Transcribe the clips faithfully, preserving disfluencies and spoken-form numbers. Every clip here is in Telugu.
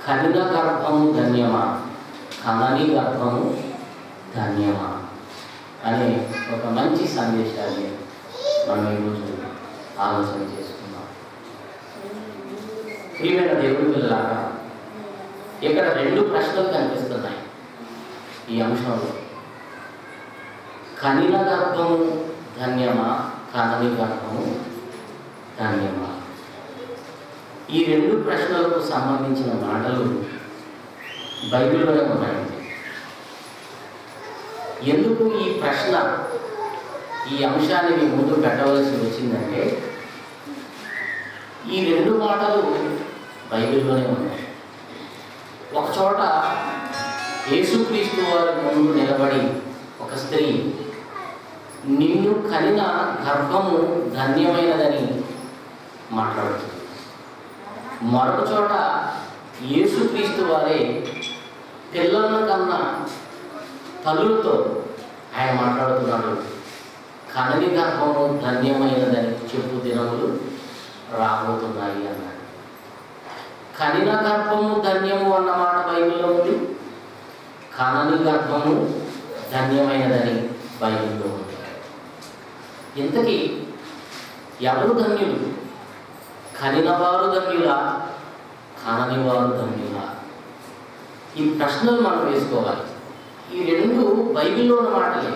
కనిన గర్భము ధన్యమా, కనని గర్భము ధన్యమా అనే ఒక మంచి సందేశాన్ని మనం ఈరోజు ఆలోచన చేసుకుందాం. ప్రియమైన దేవుడి పిల్లలారా, ఇక్కడ రెండు ప్రశ్నలు కనిపిస్తున్నాయి ఈ అంశంలో. కనిన గర్భము ధన్యమా, కనని గర్భము ధన్యమా? ఈ రెండు ప్రశ్నలకు సంబంధించిన మాటలు బైబిల్లోనే ఉన్నాయండి. ఎందుకు ఈ ప్రశ్న, ఈ అంశాన్ని మీ ముందు పెట్టవలసి వచ్చిందంటే, ఈ రెండు మాటలు బైబిల్లోనే ఉన్నాయి. ఒకచోట యేసుక్రీస్తు వారి ముందు నిలబడి ఒక స్త్రీ నిన్ను కనిన గర్భము ధన్యమైనదని మాట్లాడుతుంది. మరొక చోట యేసుక్రీస్తు వారే పిల్లలను కన్నా తల్లులతో ఆయన మాట్లాడుతున్నాడు, కనని గర్భము ధన్యమైనదని చెప్పు దినములు రాబోతున్నాయి అన్నాడు. కనిన గర్భము ధన్యము అన్నమాట బైబిల్లో ఉంది, కనని గర్భము ధన్యమైనదని బైబిల్లో ఉంది. ఇంతకీ ఎవరు ధన్యులు? కనినవారు ధన్యులా, కననివారు ధన్యులా? ఈ ప్రశ్నలు మనం వేసుకోవాలి. ఈ రెండు బైబిల్లో ఉన్న మాటలే.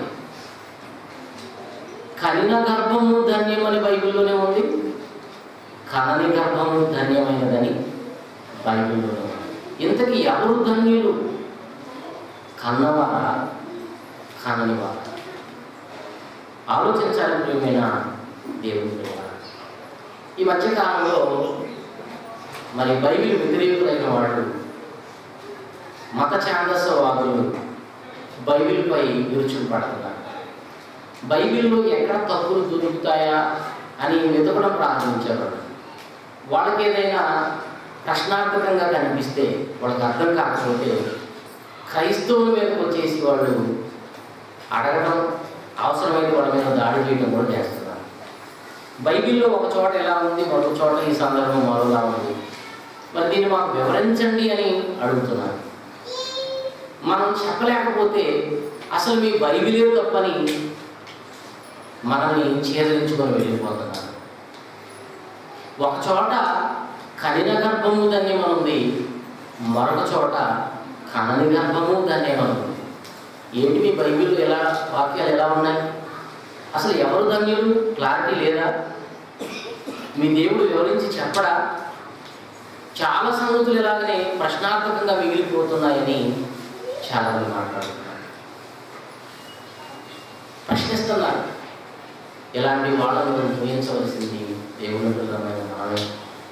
కనిన గర్భము ధన్యమని బైబిల్లోనే ఉంది, కనని గర్భము ధన్యమైనదని బైబిల్లోనే ఉంది. ఇంతకీ ఎవరు ధన్యులు? కన్నవారా, కననివారా? ఆలోచించాలి ప్రియమైన దేవుని పిల్లలు. ఈ మధ్యకాలంలో మరి బైబిల్ వ్యతిరేకులైన వాళ్ళు, మత ఛాందసవాదులు బైబిల్పై విరుచుకుపడుతున్నారు. బైబిల్లో ఎక్కడ తప్పులు దొరుకుతాయా అని వెతకడం ప్రారంభించేవాడు. వాళ్ళకి ఏదైనా ప్రశ్నార్థకంగా కనిపిస్తే, వాళ్ళకి అర్థం కాకపోతే క్రైస్తవుల మీదకి వచ్చేసి వాళ్ళు అడగడం, అవసరమైతే వాళ్ళ మీద దాడి చేయడం కూడా చేస్తున్నారు. బైబిల్లో ఒక చోట ఎలా ఉంది, మరొక చోట ఈ సందర్భం మరోలా ఉంది. మరి దీన్ని మాకు వివరించండి అని అడుగుతున్నారు. మనం చెప్పలేకపోతే అసలు మీ బైబిలే తప్పని మనల్ని ఛేదించుకొని వెళ్ళిపోతున్నారు. ఒక చోట కనిన గర్భము ధన్యమనుంది, మరొక చోట కనని గర్భము ధన్యమనుంది. ఏంటి మీ బైబిల్లో ఎలా వాక్యాలు ఎలా ఉన్నాయి? అసలు ఎవరు ధన్యులు? క్లారిటీ లేదా? మీ దేవుడు వివరించి చెప్పడా? చాలా సంగతులు ఇలాగనే ప్రశ్నార్థకంగా మిగిలిపోతున్నాయని చాలామంది మాట్లాడుతున్నారు, ప్రశ్నిస్తున్నారు. ఇలాంటి వాళ్ళను ఊహించవలసింది దేవుని పిల్లలమైన మనమే.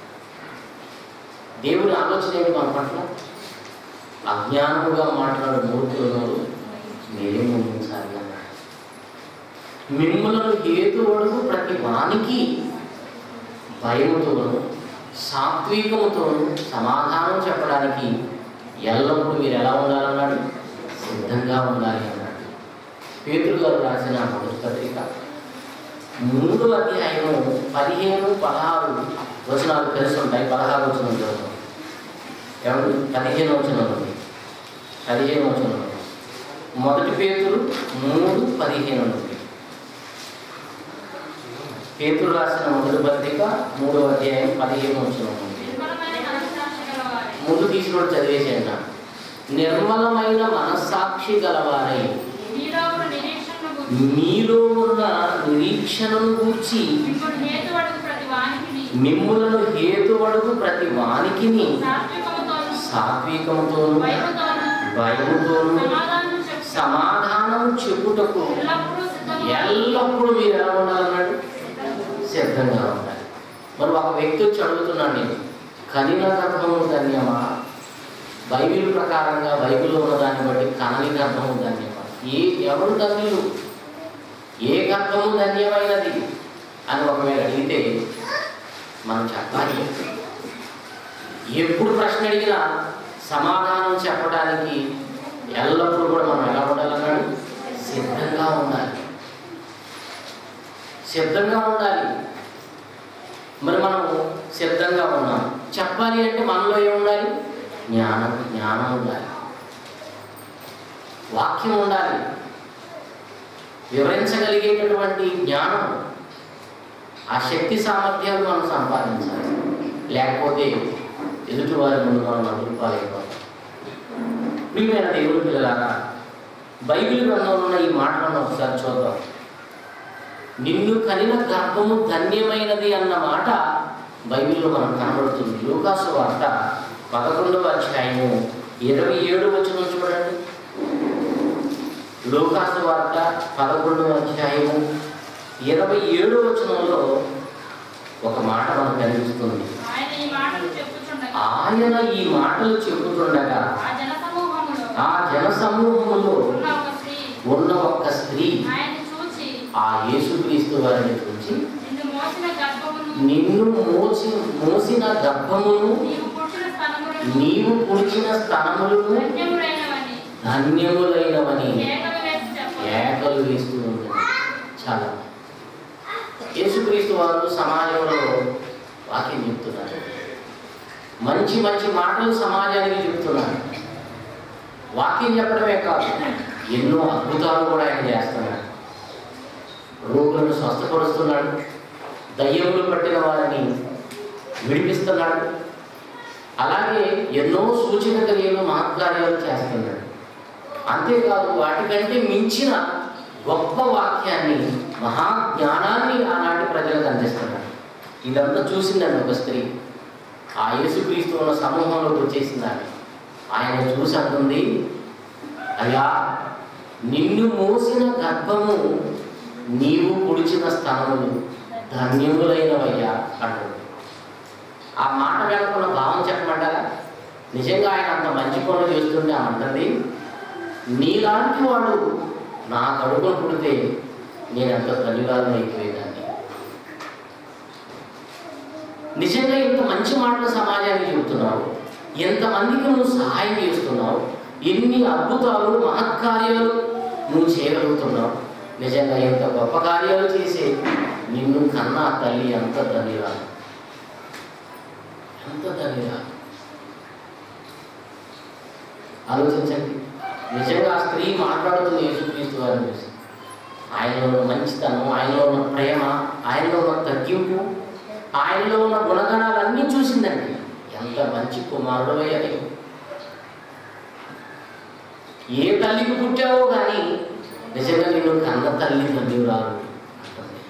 దేవుని ఆలోచన ఏమి మన పట్ల? అజ్ఞానముగా మాట్లాడు మూర్ఖులను మీరే ఊహించాలి అన్నాడు. మిమ్ములను హేతువడుగు ప్రతి వానికి భయముతోను సాత్వికముతోను సమాధానం చెప్పడానికి ఎల్లప్పుడూ మీరు ఎలా ఉండాలన్నాడు? సిద్ధంగా ఉండాలి అన్నాడు. పేతురు గారు రాసిన మొదటి పత్రిక మూడో అధ్యాయము పదిహేను పదహారు వచనాలు కలిసి ఉంటాయి. పదహారు వచనం చదువుతాం. ఎవరు? పదిహేను వచనం ఉంది, పదిహేను వచనం ఉంది. మొదటి పేతురు మూడు పదిహేను ఉంది. పేతురు రాసిన మొదటి పత్రిక మూడో అధ్యాయం పదిహేను వచనం ఉంది. ముందు తీసుకుని చదివేసేయండి. నిర్మలమైన మనస్సాక్షి గలవారై మీలో ఉన్న నిరీక్షణను గూర్చి మిమ్ములను హేతువడుగు ప్రతి వానికిని సాత్వికముతోను భయముతోను సమాధానం చెప్పుటకు ఎల్లప్పుడూ మీరు ఎలా ఉండాలన్నాడు? సిద్ధంగా ఉండాలి. మరి ఒక వ్యక్తి వచ్చి అడుగుతున్నాడు, నేను కనిన గర్భము ధన్యమా? బైబిల్ ప్రకారంగా బైబిల్లో ఉన్న దాన్ని బట్టి కనని గర్భము ధన్యమా? ఏ ఎవరు ధన్యులు? ఏ గర్భము ధన్యమైనది అని ఒకవేళ అడిగితే మనం చెప్పాలి. ఎప్పుడు ప్రశ్న అడిగినా సమాధానం చెప్పడానికి ఎల్లప్పుడూ కూడా మనం ఎలా ఉండాలన్నాడు? సిద్ధంగా ఉండాలి, సిద్ధంగా ఉండాలి. మరి మనము సిద్ధంగా ఉన్నాం. చెప్పాలి అంటే మనలో ఏముండాలి? జ్ఞానం జ్ఞానం ఉండాలి, వాక్యం ఉండాలి, వివరించగలిగేటటువంటి జ్ఞానం, ఆ శక్తి సామర్థ్యాలు మనం సంపాదించాలి. లేకపోతే ఎదుటివారి ముందు మనం నదులుపాలైపోతాం. ప్రియమైన దేవుని పిల్లలారా, బైబిల్ గ్రంథంలో ఉన్న ఈ మాటలను ఒకసారి చూద్దాం. నిన్ను కనిన గర్భము ధన్యమైనది అన్న మాట బైబిల్లో మనకు కనబడుతుంది. లూకాసు వార్త పదకొండవ అధ్యాయము ఇరవై ఏడు వచనం చూడండి. లూకాసు వార్త పదకొండవ అధ్యాయము ఇరవై ఏడు వచనంలో ఒక మాట మనకు కనిపిస్తుంది. ఆయన ఈ మాటలు చెప్పుతుండగా ఆ జన సమూహములో ఉన్న ఒక స్త్రీ ఆ యేసుక్రీస్తు వారిని చూచి, నిన్ను మోసి మోసిన గర్భమును నీవు పుడిచిన స్థనములను ధన్యములైనవని ఏకలు వేస్తూ ఉంటుంది. చాలా యేసుక్రీస్తు వారు సమాజంలో వాక్యం చెప్తున్నారు, మంచి మంచి మాటలు సమాజానికి చెప్తున్నారు. వాక్యం చెప్పడమే కాదు, ఎన్నో అద్భుతాలు కూడా ఆయన చేస్తున్నాడు. రోగులను స్వస్థపరుస్తున్నాడు, దయ్యములు పట్టిన వారిని విడిపిస్తున్నాడు, అలాగే ఎన్నో సూచన క్రియలు మహత్కార్యాలు చేస్తున్నాడు. అంతేకాదు, వాటికంటే మించిన గొప్ప వాక్యాన్ని, మహాజ్ఞానాన్ని ఆనాటి ప్రజలకు అందిస్తున్నాడు. ఇదంతా చూసిందండి ఒక స్త్రీ. ఆ యేసుక్రీస్తు ఉన్న సమూహంలోకి వచ్చేసిందని ఆయన చూసి అంటుంది, అయ్యా, నిన్ను మోసిన గర్భము నీవు పుడిచిన స్థనములు ధన్యములైనవయ్యా అంటుంది. ఆ మాట వెనుకున్న భావం చెప్పమంటారా? నిజంగా ఆయన అంత మంచి పనులు చేస్తుంటే అంటుంది, నీలాంటి వాడు నా కడుపును పుడితే నేను ఎంత ధన్యురాలను అయిపోయేదాన్ని. నిజంగా ఇంత మంచి మాటలు సమాజానికి చెబుతున్నావు, ఎంతమందికి నువ్వు సహాయం చేస్తున్నావు, ఎన్ని అద్భుతాలు మహత్కార్యాలు నువ్వు చేయగలుగుతున్నావు. నిజంగా ఎంత గొప్ప కార్యాలు చేసే నిన్ను కన్నా తల్లి ఎంత ధన్యురాలు, ఎంత ధన్యురాలు. ఆలోచించండి. నిజంగా ఆ స్త్రీ మాట్లాడుతుంది యేసుక్రీస్తు వారిని చూసి. ఆయనలో ఉన్న మంచితనం, ఆయనలో ఉన్న ప్రేమ, ఆయనలో ఉన్న తగ్గింపు, ఆయనలో ఉన్న గుణగణాలన్నీ చూసిందండి. ఎంత మంచి కుమారుడు అయ్యాలి. ఏ తల్లికి పుట్టావో కానీ నిజంగా నిన్ను కన్న తల్లి ధన్యురాలు అంటుంది.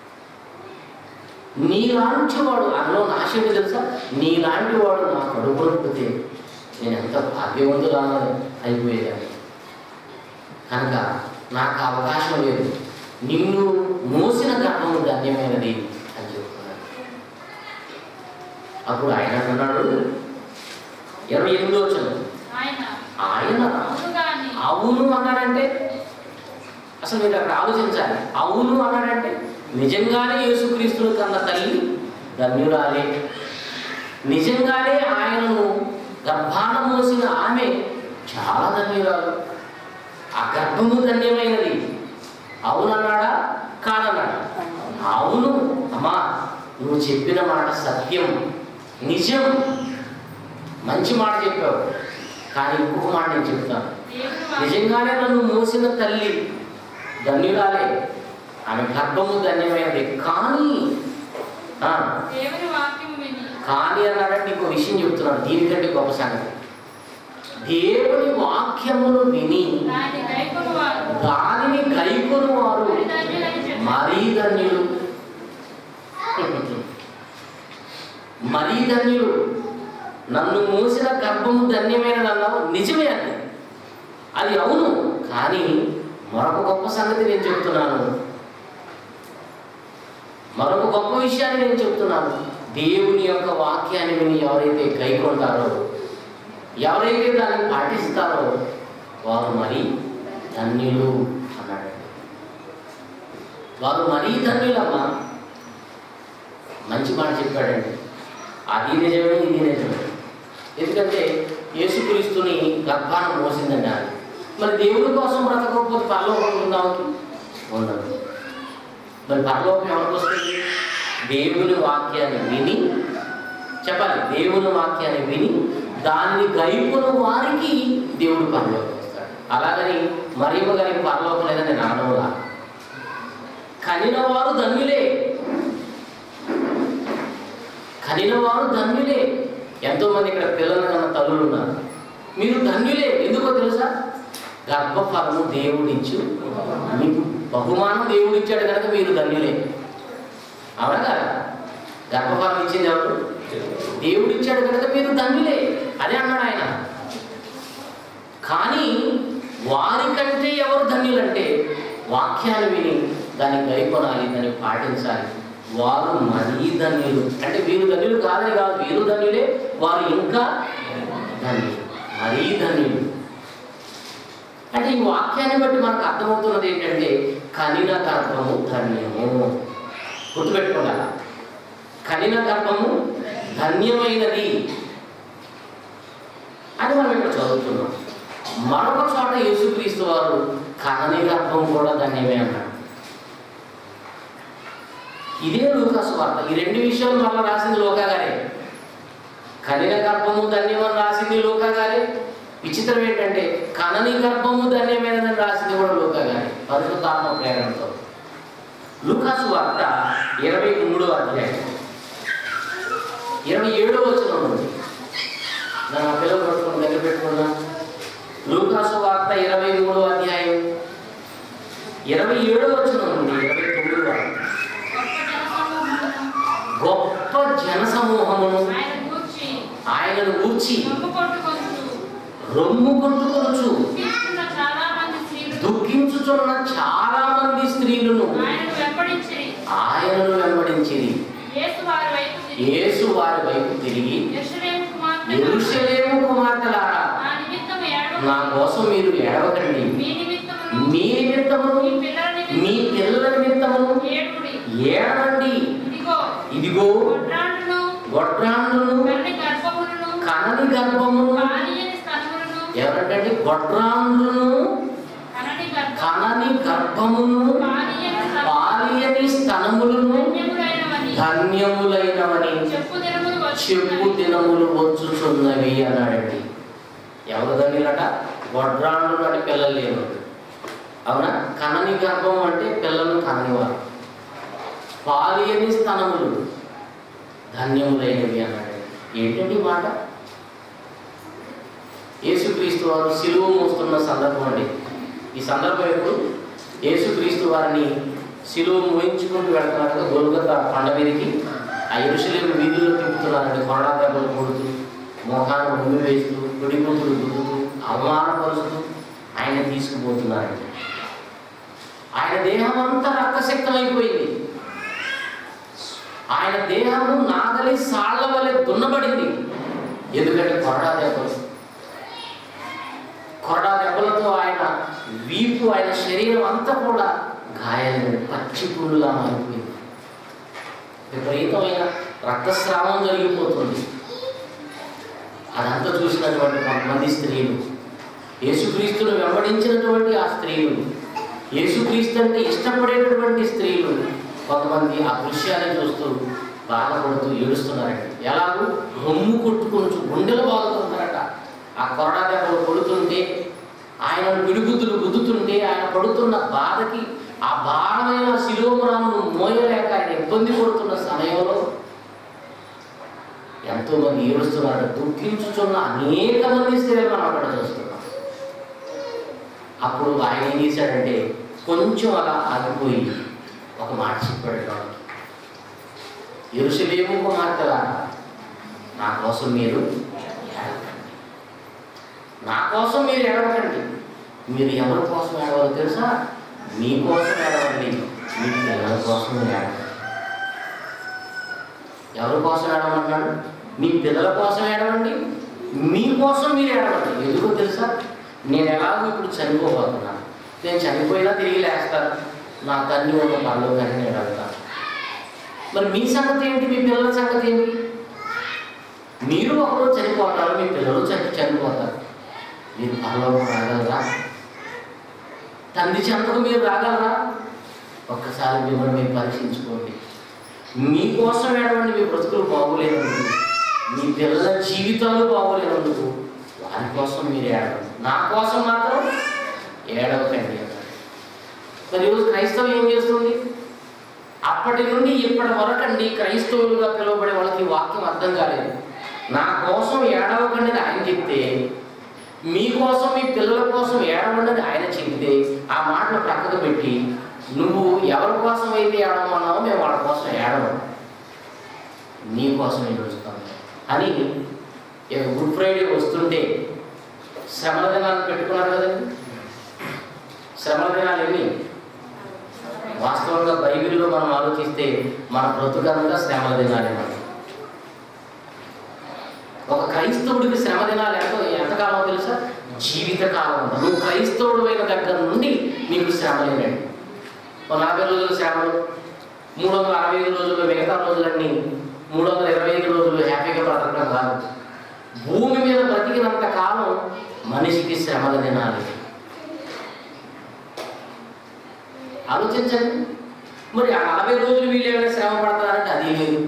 నీలాంటి వాడు, అందులో నాశనం తెలుసా, నీలాంటి వాడు నా కడుపులో పుట్టితే నేను ఎంత భాగ్యవంతులా అయిపోయేదాన్ని. కనుక నాకు అవకాశం లేదు, నిన్ను మోసిన గర్భము ధన్యమైనది అని చెప్తున్నాడు. అప్పుడు ఆయన అన్నాడు, ఇరవై ఎనిమిదో వచ్చిన ఆయన అవును అన్నాడంటే, అసలు మీరు అక్కడ ఆలోచించాలి. అవును అన్నాడంటే నిజంగానే యేసుక్రీస్తుని కన్న తల్లి ధన్యురాలే, నిజంగానే ఆయనను గర్భాన మోసిన ఆమె చాలా ధన్యురాలు, ఆ గర్భము ధన్యమైనది. అవునన్నాడా కాదన్నాడా? అవును అమ్మా, నువ్వు చెప్పిన మాట సత్యం, నిజం, మంచి మాట చెప్పావు. కానీ ఇంకొక మాట నేను చెప్తాను, నిజంగానే నన్ను మోసిన తల్లి ధన్యురాలే, ఆమె గర్భము ధన్యమైనది. కానీ కానీ అన్నాడంటే ఇంకో విషయం చెప్తున్నాడు, దీనికంటే గొప్ప సంగతి. దేవుని వాక్యమును విని దానిని గైకొను వారు మరీ ధన్యులు, మరీ ధన్యులు. నన్ను మూసిన గర్భము ధన్యమైనది అన్నావు, నిజమే అది, అది అవును. కానీ మరొక గొప్ప సంగతి నేను చెప్తున్నాను, మరొక గొప్ప విషయాన్ని నేను చెప్తున్నాను. దేవుని యొక్క వాక్యాన్ని విని ఎవరైతే గైకొంటారో, ఎవరైతే దాన్ని పాటిస్తారో వారు మరీ ధన్యులు అన్నాడు. వారు మరీ ధన్యులమ్మా. మంచి మాట చెప్పాడండి. అది నిజమే, ఇది నిజమే. ఎందుకంటే యేసుక్రీస్తుని గర్భాన మోసిందండి అది. మరి దేవుడి కోసం బ్రతకపోతే పరలోకం ఉందామకి ఉండదు. మరి పరలోకం ఎవరికి వస్తుంది? దేవుని వాక్యాన్ని విని, చెప్పాలి, దేవుని వాక్యాన్ని విని దానిని గైపున వారికి దేవుడు పరలోకం ఇస్తాడు. అలాగని మరియమ్మ గారికి పరలోకం లేదని నేను అనడంలా. కనిన వారు ధన్యులే, కనిన వారు ధన్యులే. ఎంతోమంది ఇక్కడ పిల్లలు కన్నా తల్లులు ఉన్నారు. మీరు ధన్యులే. ఎందుకో తెలుసా? గర్భఫలము దేవుడిచ్చు, మీకు బహుమానం దేవుడిచ్చాడు కనుక మీరు ధన్యులే. అవునా కదా? గర్భఫలం ఇచ్చింది ఎవరు? దేవుడిచ్చాడు కనుక మీరు ధన్యులే. అదే అన్నాడు ఆయన. కానీ వారికంటే ఎవరు ధన్యులంటే వాక్యాన్ని విని దాన్ని గైకొనాలి, దాన్ని పాటించాలి. వారు మరీ ధన్యులు. అంటే వీరు ధన్యులు కాదని కాదు, వీరు ధన్యులే, వారు ఇంకా ధన్యులు, మరీ ధన్యులు. అంటే ఈ వాక్యాన్ని బట్టి మనకు అర్థమవుతున్నది ఏంటంటే కనిన గర్భము ధన్యము. గుర్తుపెట్టుకోగల, కనిన గర్భము ధన్యమైనది అని మనం ఇక్కడ చదువుతున్నాం. మరొక చోట యేసుక్రీస్తు వారు కనని గర్భం కూడా ధన్యమే అన్నాడు. ఇదే లూకా సువార్త. ఈ రెండు విషయాలు మళ్ళీ రాసింది లూకా గారే. కనిన గర్భము ధన్యమని రాసింది లూకా గారే. విచిత్రం ఏంటంటే కనని గర్భము ధన్యమైనదని రాసింది కూడా లూకా గారే, పరిశుద్ధాత్మ ప్రేరణతో. లూకా సువార్త ఇరవై మూడో అధ్యాయం ఇరవై ఏడో వచనం ఉంది. నా పిల్లలు పట్టుకుని దగ్గర పెట్టుకున్నా. లూకా సువార్త ఇరవై మూడో అధ్యాయం ఇరవై ఏడో వచనం ఉంది. ఇరవై తొమ్మిది వరకు గొప్ప జన సమూహమును ఆయనను గూర్చి రొమ్ము కొట్టుకొనుచు దుఃఖించుచున్న చాలా మంది స్త్రీలను ఆయనను వెంబడించిరి. యేసు వారి వైపు తిరిగి, యెరూషలేము కుమార్తెలారా, నా కోసం మీరు ఏడవకండి, మీ నిమిత్తమును మీ పిల్లల నిమిత్తమును ఏడవండి. ఇదిగో గొడ్రాండును కనని గర్భమును, ఎవరంటే గొడ్రాండును కనని గర్భమును పాలియని స్తనములను ధన్యములైనవని చెప్పు దినములు వచ్చుచున్నవి అన్నాడండి. ఎవరు ధన్యులట? గొడ్రాండును అంటే పిల్లలు లేరు. అవునా? కనని గర్భం అంటే పిల్లలు కననివారు. పాలియని స్తనములు ధన్యములైనవి అన్నాడు. ఏంటండి మాట? యేసుక్రీస్తు వారు సిలువ మోస్తున్న సందర్భం అండి. ఈ సందర్భం ఎప్పుడు? యేసుక్రీస్తు వారిని సిలువ మోయించుకుంటూ వెళ్తున్నారు గొల్గొతా కొండ మీదకి. ఆ యెరూషలేము వీధుల్లో తిప్పుతున్నారండి. కొరడా దెబ్బలు కొడుతూ, మోకాన్ని ఉమ్మి వేస్తూ, గుడిగుంతులు గుద్దుతూ, అవమానపరుస్తూ ఆయన తీసుకుపోతున్నారండి. ఆయన దేహం అంతా రక్తశక్తమైపోయింది. ఆయన దేహము నాగలి సాళ్ల వలె దున్నబడింది. ఎందుకంటే కొరడా దెబ్బలు కొరడా దెబ్బలతో ఆయన వీపు, ఆయన శరీరం అంతా కూడా గాయాలైన పచ్చి పుండులా మారిపోయింది. విపరీతమైన రక్తస్రావం జరిగిపోతుంది. అదంతా చూసినటువంటి కొంతమంది స్త్రీలు, యేసుక్రీస్తును వెంబడించినటువంటి ఆ స్త్రీలు, యేసుక్రీస్తు అంటే ఇష్టపడేటటువంటి స్త్రీలు కొంతమంది ఆ దృశ్యాన్ని చూస్తూ బాధపడుతూ ఏడుస్తున్నారండి. ఎలాగూ రొమ్ము కొట్టుకుంటూ గుండెలు బాగుతున్నారట. ఆ కొరడా దెబ్బలు కొడుతుంటే, ఆయన పిడుగుతులు గుద్దుతుంటే, ఆయన పడుతున్న బాధకి ఆ భారమైన శిలోమరాలను మోయలేక ఆయన ఇబ్బంది పడుతున్న సమయంలో ఎంతో మంది ఏడుస్తున్నారు. దుఃఖించుచున్న అనేక మంది స్త్రీలు మనం అక్కడ చూస్తున్నాం. అప్పుడు ఆయన ఏం చేశాడంటే కొంచెం అలా ఆగిపోయి ఒక మాట చెప్పాడు వాళ్ళకి. యెరూషలేము కుమార్తెలారా, నా కోసం మీరు ఏడవకండి, నా కోసం మీరు ఏడవకండి. మీరు ఎవరి కోసం ఏడవాలో తెలుసా? మీకోసం ఏడవండి, మీ పిల్లల కోసం ఏడవండి. ఎవరి కోసం ఏడవమన్నాడు? మీ పిల్లల కోసం ఏడవండి, మీకోసం మీరు ఏడవండి. ఎందుకో తెలుసా? నేను ఎలాగో ఇప్పుడు చనిపోబోతున్నాను. నేను చనిపోయినా తిరిగి లేస్తాను, నా తల్లి ఒక పరలోకాన్ని నేను వెళ్తాను. మరి మీ సంగతి ఏంటి? మీ పిల్లల సంగతి ఏంటి? మీరు ఒకరోజు చనిపోతారు, మీ పిల్లలు చని చనిపోతారు. మీరు పరలోకం రాగలరా? తండ్రి చెంతకు మీరు రాగలరా? ఒక్కసారి మిమ్మల్ని మీరు పరీక్షించుకోండి. మీకోసం ఏడవండి, మీ బ్రతుకులు బాగోలేదండి. మీ పిల్లల జీవితాలు బాగోలేనందుకు వారి కోసం మీరు ఏడవండి, నా కోసం మాత్రం ఏడవకండి అన్నాడు. మరి ఈరోజు క్రైస్తవం ఏం చేస్తుంది? అప్పటి నుండి ఇప్పటి వరకు అండి క్రైస్తవులుగా పిలువబడే వాళ్ళకి ఈ వాక్యం అర్థం కాలేదు. నా కోసం ఏడవకండి అని ఆయన చెప్తే, మీకోసం మీ పిల్లల కోసం ఏడవండి అని ఆయన చెప్తే, ఆ మాటను ప్రక్కకు పెట్టి నువ్వు ఎవరి కోసం అయితే ఏడవమన్నావో మేము వాళ్ళ కోసం ఏడవం, నీ కోసం ఏడుస్తాం అని. ఇక గుడ్ ఫ్రైడే వస్తుంటే శ్రమల దినాలు పెట్టుకున్నారు కదండి. శ్రమల దినాలు ఎన్ని? వాస్తవంగా బైబిల్లో మనం ఆలోచిస్తే మన బ్రతుకంతా శ్రమల దినాలే. మనం ఒక క్రైస్తవుడికి శ్రమ దినాలు ఎంత ఎంతకాలం తెలుసా? జీవితకాలం. నువ్వు క్రైస్తవుడు అయిన దగ్గర నుండి నీకు శ్రమలేనండి. ఒక నలభై రోజుల శ్రమలు, మూడు వందల అరవై ఐదు రోజులు, మిగతా రోజులన్నీ మూడు వందల ఇరవై ఐదు రోజులు హ్యాపీగా బ్రతకడం కాదు. భూమి మీద బ్రతికినంత కాలం మనిషికి శ్రమల దినాలు. ఆలోచించండి. మరి ఆ నలభై రోజులు వీళ్ళు ఏమైనా శ్రమ పడతారంటే అది లేదు.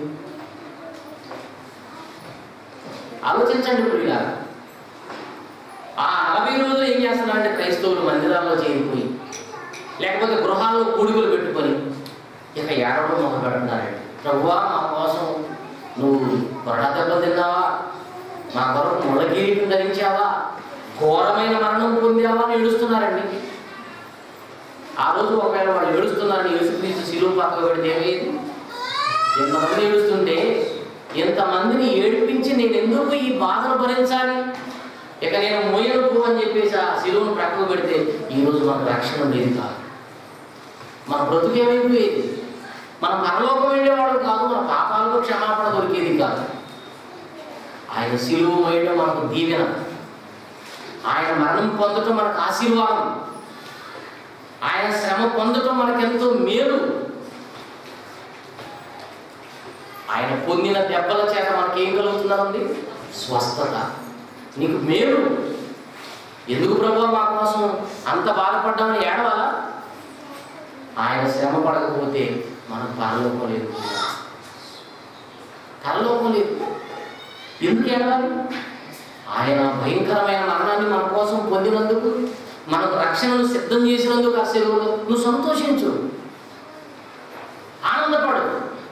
ఆలోచించండి. ఇప్పుడు ఇలా ఆ నలభై రోజులు ఏం చేస్తున్నారంటే క్రైస్తవులు మందిరాల్లో చేరిపోయి, లేకపోతే గృహాల్లో కూడుకులు పెట్టుకొని ఇక ఏడవడం మొదలు పెడుతున్నారండి. ప్రభువా, మా కోసం నువ్వు కొరడా దెబ్బలు తిన్నావా, మా కొరకు ముళ్ళ కిరీటం ధరించావా, ఘోరమైన మరణం పొందావా అని ఏడుస్తున్నారండి. ఆ రోజు ఒకవేళ వాళ్ళు ఏడుస్తున్నారని యేసుక్రీస్తు శిలువ పక్కకు పెడితే ఏమైంది? ఎంతమంది ఏడుస్తుంటే ఎంతమందిని ఏడిపించి నేను ఎందుకు ఈ బాధను భరించాలి, ఇక నేను మోయను పో అని చెప్పేసి ఆ శిలువను ప్రక్కకు పెడితే ఈరోజు మనకు రక్షణ లేదు కాదు. మన బ్రతుకు ఏమైపోయేది? మన పరలోకం వెళ్ళేవాడు కాదు, మన పాపాలకు క్షమాపణ దొరికేది కాదు. ఆయన శిలువ మోయడం మనకు దీవెన, ఆయన మరణం పొందటం మనకు ఆశీర్వాదం, ఆయన శ్రమ పొందటం మనకెంతో మేలు. ఆయన పొందిన దెబ్బల చేత మనకేం కలుగుతుందండి? స్వస్థత. నీకు మేలు. ఎందుకు ప్రభువా మా కోసం అంత బాధపడ్డామని ఏడవాలా? ఆయన శ్రమ పడకపోతే మనకు పరలోకం లేదు, పరలోకం లేదు. ఎందుకు ఏడవాలి? ఆయన భయంకరమైన మరణాన్ని మన కోసం పొందినందుకు, మనకు రక్షణను సిద్ధం చేసినందుకు ఆ సెలవులో నువ్వు సంతోషించు, ఆనందపడు,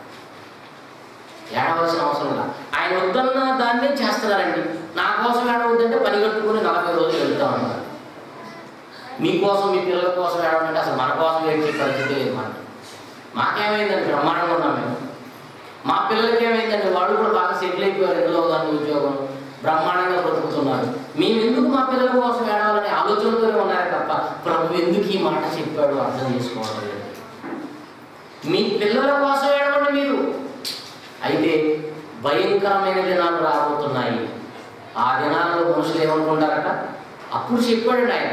ఏడవలసిన అవసరం లేదు. ఆయన వద్దన్న దాన్నే చేస్తున్నారండి. నా కోసం ఏడవద్దంటే పని కట్టుకుని నలభై రోజులు వెళ్తా ఉన్నారు. మీకోసం మీ పిల్లల కోసం ఏడవంటే అసలు మన కోసం ఏడ్చే పరిస్థితి లేదు. మాట మాకేమైందండి? బ్రహ్మాండంగా ఉన్నాం మేము. మా పిల్లలకి ఏమైందండి? వాళ్ళు కూడా బాగా సెటిల్ అయిపోయారు, ఎందులో కానీ ఉద్యోగం, బ్రహ్మాండంగా బ్రతుకుతున్నారు. మేము ఎందుకు మా పిల్లల కోసం ఏడవాలనే ఆలోచనతోనే ఉన్నారే తప్ప ప్రభు ఎందుకు ఈ మాట చెప్పాడు అర్థం చేసుకోవడం లేదు. మీ పిల్లల కోసం ఏడవండి మీరు. అయితే భయంకరమైన దినాలు రాబోతున్నాయి. ఆ దినాల్లో మనుషులు ఏమనుకుంటారట? అప్పుడు చెప్పాడు ఆయన.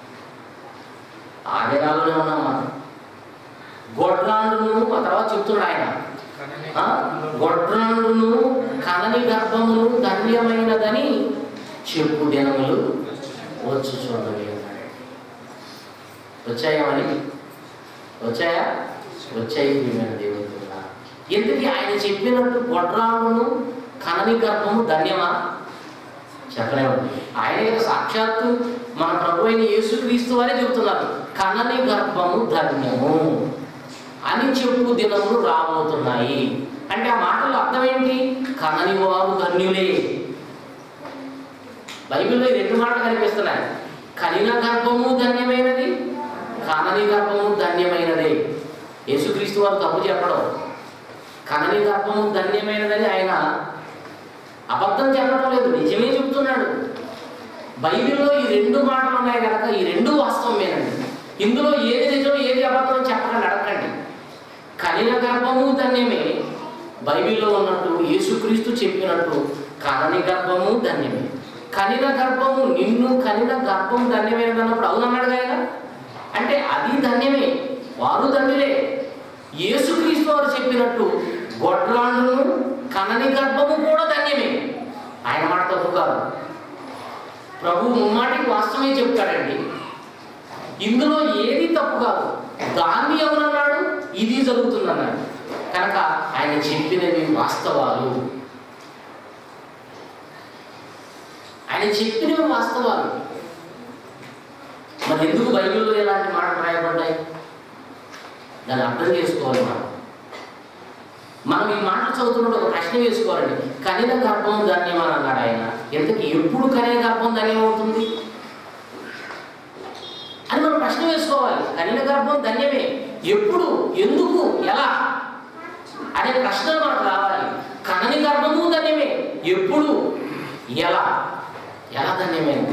ఆ దినాల్లోనే ఉన్నాం మనం. గొడ్రాండును ఆ తర్వాత చెప్తున్నాడు ఆయన, గొడ్రాండును కనని గర్భమును ధన్యమైనదని చెప్పు దినములు వచ్చు చూడండి. వచ్చాయా? మరి వచ్చాయా? వచ్చాయి దేవుడు. ఎందుకు ఆయన చెప్పినట్టు గొడ్రాండును కనని గర్భము ధన్యమా? చెప్పలేమండి. ఆయన సాక్షాత్తు మన ప్రభు అయిన యేసుక్రీస్తు వారే చెబుతున్నారు, కనని గర్భము ధన్యము అని చెప్పు దినములు రాబోతున్నాయి. అంటే ఆ మాటల్లో అర్థం ఏంటి? కనని వారు ధన్యులే. బైబిల్లో ఈ రెండు మాటలు కనిపిస్తున్నాయి. కనిన గర్భము ధన్యమైనది, కనని గర్భము ధన్యమైనదే. యేసుక్రీస్తు వారు తప్పు చెప్పడం. కనని గర్భము ధన్యమైనదని ఆయన అబద్ధం చెప్పడం లేదు, నిజమే చెప్తున్నాడు. బైబిల్లో ఈ రెండు మాటలు ఉన్నాయి కనుక ఈ రెండు వాస్తవమేనండి. ఇందులో ఏది నిజం ఏది అబద్ధం చెప్పకుండా అడగండి. కనిన గర్భము ధన్యమే, బైబిల్లో ఉన్నట్టు యేసుక్రీస్తు చెప్పినట్టు కనని గర్భము ధన్యమే. కనిన గర్భము, నిన్ను కనిన గర్భం ధన్యమైనది అన్నప్పుడు అవునన్నాడు ఆయన. అంటే అది ధన్యమే, వారు ధన్యులే. యేసుక్రీస్తు వారు చెప్పినట్టు గొడ్రాండును కనని గర్భము కూడా ధన్యమే. ఆయన మాట తప్పు కాదు. ప్రభు ముమ్మాటికి వాస్తవమే చెప్తాడండి. ఇందులో ఏది తప్పు కాదు. దాన్ని ఎవరన్నాడు? ఇది జరుగుతుందన్నాడు కనుక ఆయన చెప్పినవి వాస్తవాలు. ఆయన చెప్పినవి వాస్తవాలు. మరి ఎందుకు బైబిల్లో ఎలాంటి మాటలు రాయబడ్డాయి? దాన్ని అర్థం చేసుకోవాలి. మనం మనం ఈ మాటలు చదువుతున్నప్పుడు ఒక ప్రశ్న వేసుకోవాలండి. కనిన గర్భం ధన్యం అని అన్నాడు ఆయన. ఎంతకి ఎప్పుడు కనిన గర్భం ధన్యం అవుతుంది అని మనం ప్రశ్న వేసుకోవాలి. కనిన గర్భం ధన్యమే, ఎప్పుడు, ఎందుకు, ఎలా అనే ప్రశ్నలు మనకు రావాలి. కనని గర్భము ధన్యమే, ఎప్పుడు, ఎలా ఎలా ధన్యమైంది?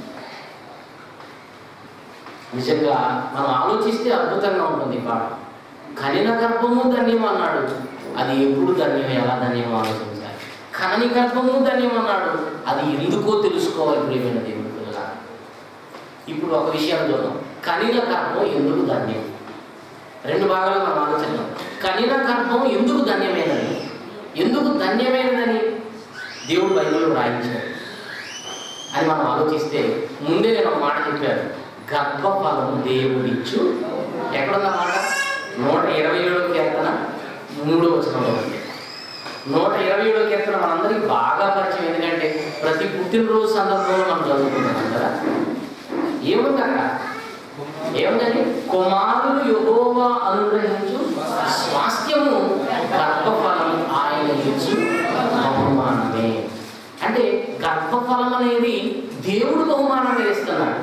నిజంగా మనం ఆలోచిస్తే అద్భుతంగా ఉంటుంది ఈ పాట. కనిన గర్భము ధన్యం అన్నాడు, అది ఎప్పుడు ధన్యం, ఎలా ధన్యమో ఆలోచించాలి. కనని గర్భము ధన్యం అన్నాడు, అది ఎందుకో తెలుసుకోవాలి. ప్రియమైన దేవుని పిల్లలా, ఇప్పుడు ఒక విషయం చూద్దాం. కనిన గర్భం ఎందుకు ధన్యం? రెండు భాగాలు మనం ఆలోచిద్దాం. కనిన గర్భం ఎందుకు ధన్యమైనది, ఎందుకు ధన్యమైనదని దేవుడు బైబిల్లో రాయించాడు అని మనం ఆలోచిస్తే, ముందే నేను ఒక మాట చెప్పాను. గర్భఫలము దేవుడిచ్చు. ఎక్కడున్నమాట? నూట ఇరవై ఏడో కీర్తన మూడో వచనంలో ఉంది. నూట ఇరవై ఏడో కీర్తన మనందరికీ బాగా పరిచయం. ఎందుకంటే ప్రతి పుట్టినరోజు సందర్భంలో మనం చదువుకుంటున్నాం కదా. ఏముంది అక్కడ? ఏముందని? కుమారులు యెహోవా అనుగ్రహించు స్వాస్థ్యము, గర్భఫలము ఆయన ఇచ్చు బహుమానమే. అంటే గర్భఫలం అనేది దేవుడు బహుమానంగా ఇస్తున్నాడు.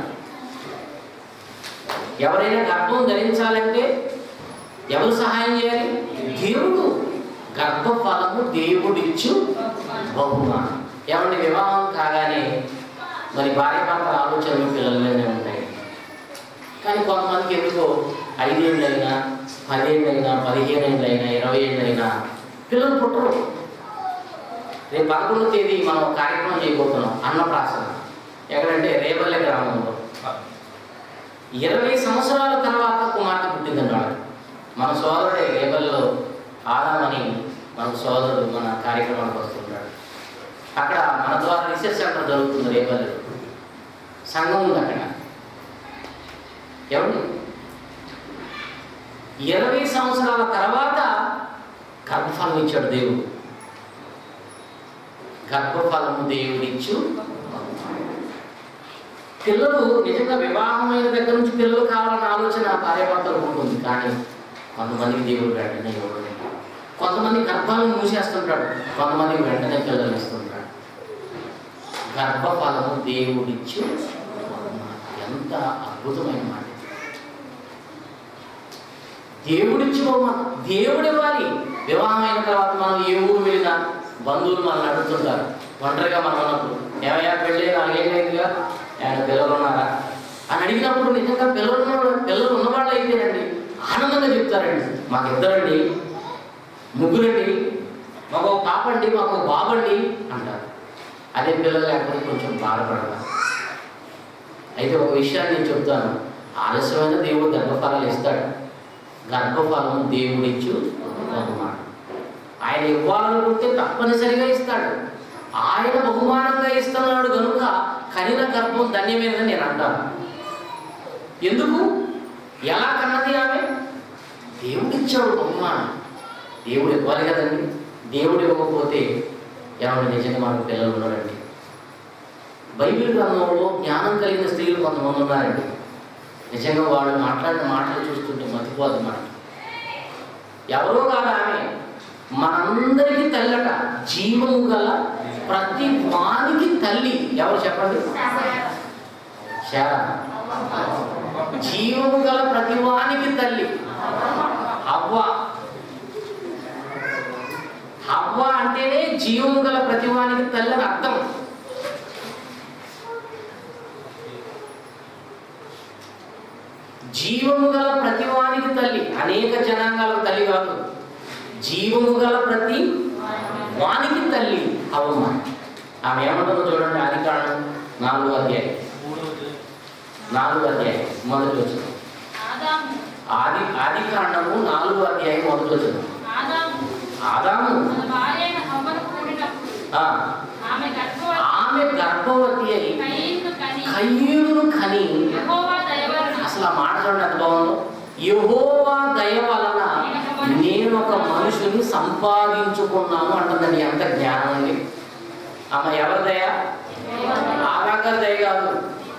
ఎవరైనా గర్భం ధరించాలంటే ఎవరు సహాయం చేయాలి? దేవుడు. గర్భఫలము దేవుడిచ్చు బహుమానం. ఏమంటే వివాహం కాగానే మరి భార్య భర్తల ఆలోచనలు పిల్లలనే ఉంటాయి. కానీ కొంతమందికి ఎందుకో ఐదేళ్ళైనా, పదేళ్ళైనా, పదిహేను ఏళ్ళైనా, ఇరవై ఏళ్ళైనా పిల్లలు పుట్టరు. రేపు పదకొండో తేదీ మనం కార్యక్రమం చేయబోతున్నాం, అన్నప్రాసన. ఎక్కడంటే రేపల్లె గ్రామంలో. ఇరవై సంవత్సరాల తర్వాత కుమార్తె పుట్టిందన్నాడు. మన సోదరుడే రేపల్లో ఆదామని మన సోదరుడు మన కార్యక్రమానికి వస్తుంటాడు. అక్కడ మన ద్వారా రీసెర్చ్ సెంటర్ జరుగుతుంది రేపల్లిలో. సంఘం ఉంది అక్కడ. ఏమండి, ఇరవై సంవత్సరాల తర్వాత గర్భఫలం ఇచ్చాడు దేవుడు. గర్భఫలము దేవుడిచ్చు. పిల్లలు నిజంగా వివాహమైన దగ్గర నుంచి పిల్లలు కావాలన్న ఆలోచన భార్యాభర్తలకు ఉంటుంది. కానీ కొంతమందికి దేవుడు వెంటనే ఇవ్వడం, కొంతమంది గర్భాలను మూసేస్తుంటాడు, కొంతమందికి వెంటనే పిల్లలు ఇస్తుంటాడు. గర్భఫలము దేవుడిచ్చు. ఎంత అద్భుతమైన మాట! దేవుడిచ్చు బహుమానం. దేవుడు ఇవ్వాలి. వివాహం అయిన తర్వాత మనం ఏ ఊరు వెళ్ళినా బంధువులు మనల్ని అడుగుతుంటారు. ఒంటరిగా మనం ఉన్నప్పుడు, ఏమయ్యా పెళ్ళి నాలుగేళ్ళైందిగా, ఆయన పిల్లలు ఉన్నారా అని అడిగినప్పుడు నిజంగా పిల్లలు పిల్లలు ఉన్నవాళ్ళు అయితేనండి ఆనందంగా చెప్తారండి. మాకు ఇద్దరండి, ముగ్గురండి, మాకు ఒక పాప అండి, మాకు ఒక బాబండి అంటారు. అదే పిల్లలు లేకపోతే కొంచెం బాధపడతారు. అయితే ఒక విషయాన్ని నేను చెప్తాను. ఆలస్యమైన దేవుడు గర్భఫలాలు ఇస్తాడు. గర్భఫలం దేవుడిచ్చు బహుమానం. ఆయన ఇవ్వాలనుకుంటే తప్పనిసరిగా ఇస్తాడు. ఆయన బహుమానంగా ఇస్తున్నాడు కనుక కనిన గర్భం ధన్యమైనదని నేను అంటాను. ఎందుకు? ఎలా కన్నది ఆమె? దేవుడిచ్చాడు బహుమానం. దేవుడు ఇవ్వాలి కదండి. దేవుడు ఇవ్వకపోతే ఏమన్నా నిజంగా మనకు పిల్లలు ఉన్నారండి. బైబిల్ గ్రంథంలో జ్ఞానం కలిగిన స్త్రీలు కొంతమంది ఉన్నారండి. నిజంగా వాళ్ళు మాట్లాడిన మాటలు చూస్తుంటే మతిపోదు మాట. ఎవరో కాదు ఆమె, మనందరికీ తల్లట. జీవము గల ప్రతి వానికి తల్లి ఎవరు చెప్పండి? శారా. జీవము గల ప్రతి వానికి తల్లి హవ్వ. హవ్వ అంటేనే జీవము గల ప్రతి వానికి తల్లి అని అర్థం. జీవము గల ప్రతి వానికి తల్లి, అనేక జనాంగాలకు తల్లి కాదు. జీవము గల ప్రతి వానికి తల్లి హవ్వ. ఆమె ఏమంటుందో చూడండి. ఆది కాండం నాలుగో అధ్యాయం నాలుగో అధ్యాయం మొదటి వచ్చిన ఆది ఆది కాండము నాలుగో అధ్యాయం మొదటి వచ్చిన ఆదాము ఆమె గర్భవతి అయి కయ్యూరును కని. అసలు ఆ మాట చూడండి ఎంత బాగుందో. యెహోవా దయ వలన నేను ఒక మనుషుని సంపాదించుకున్నాను అంటుందండి. ఎంత జ్ఞానం అండి. ఆమె ఎవరి దయ? ఆ గారి దయ కాదు,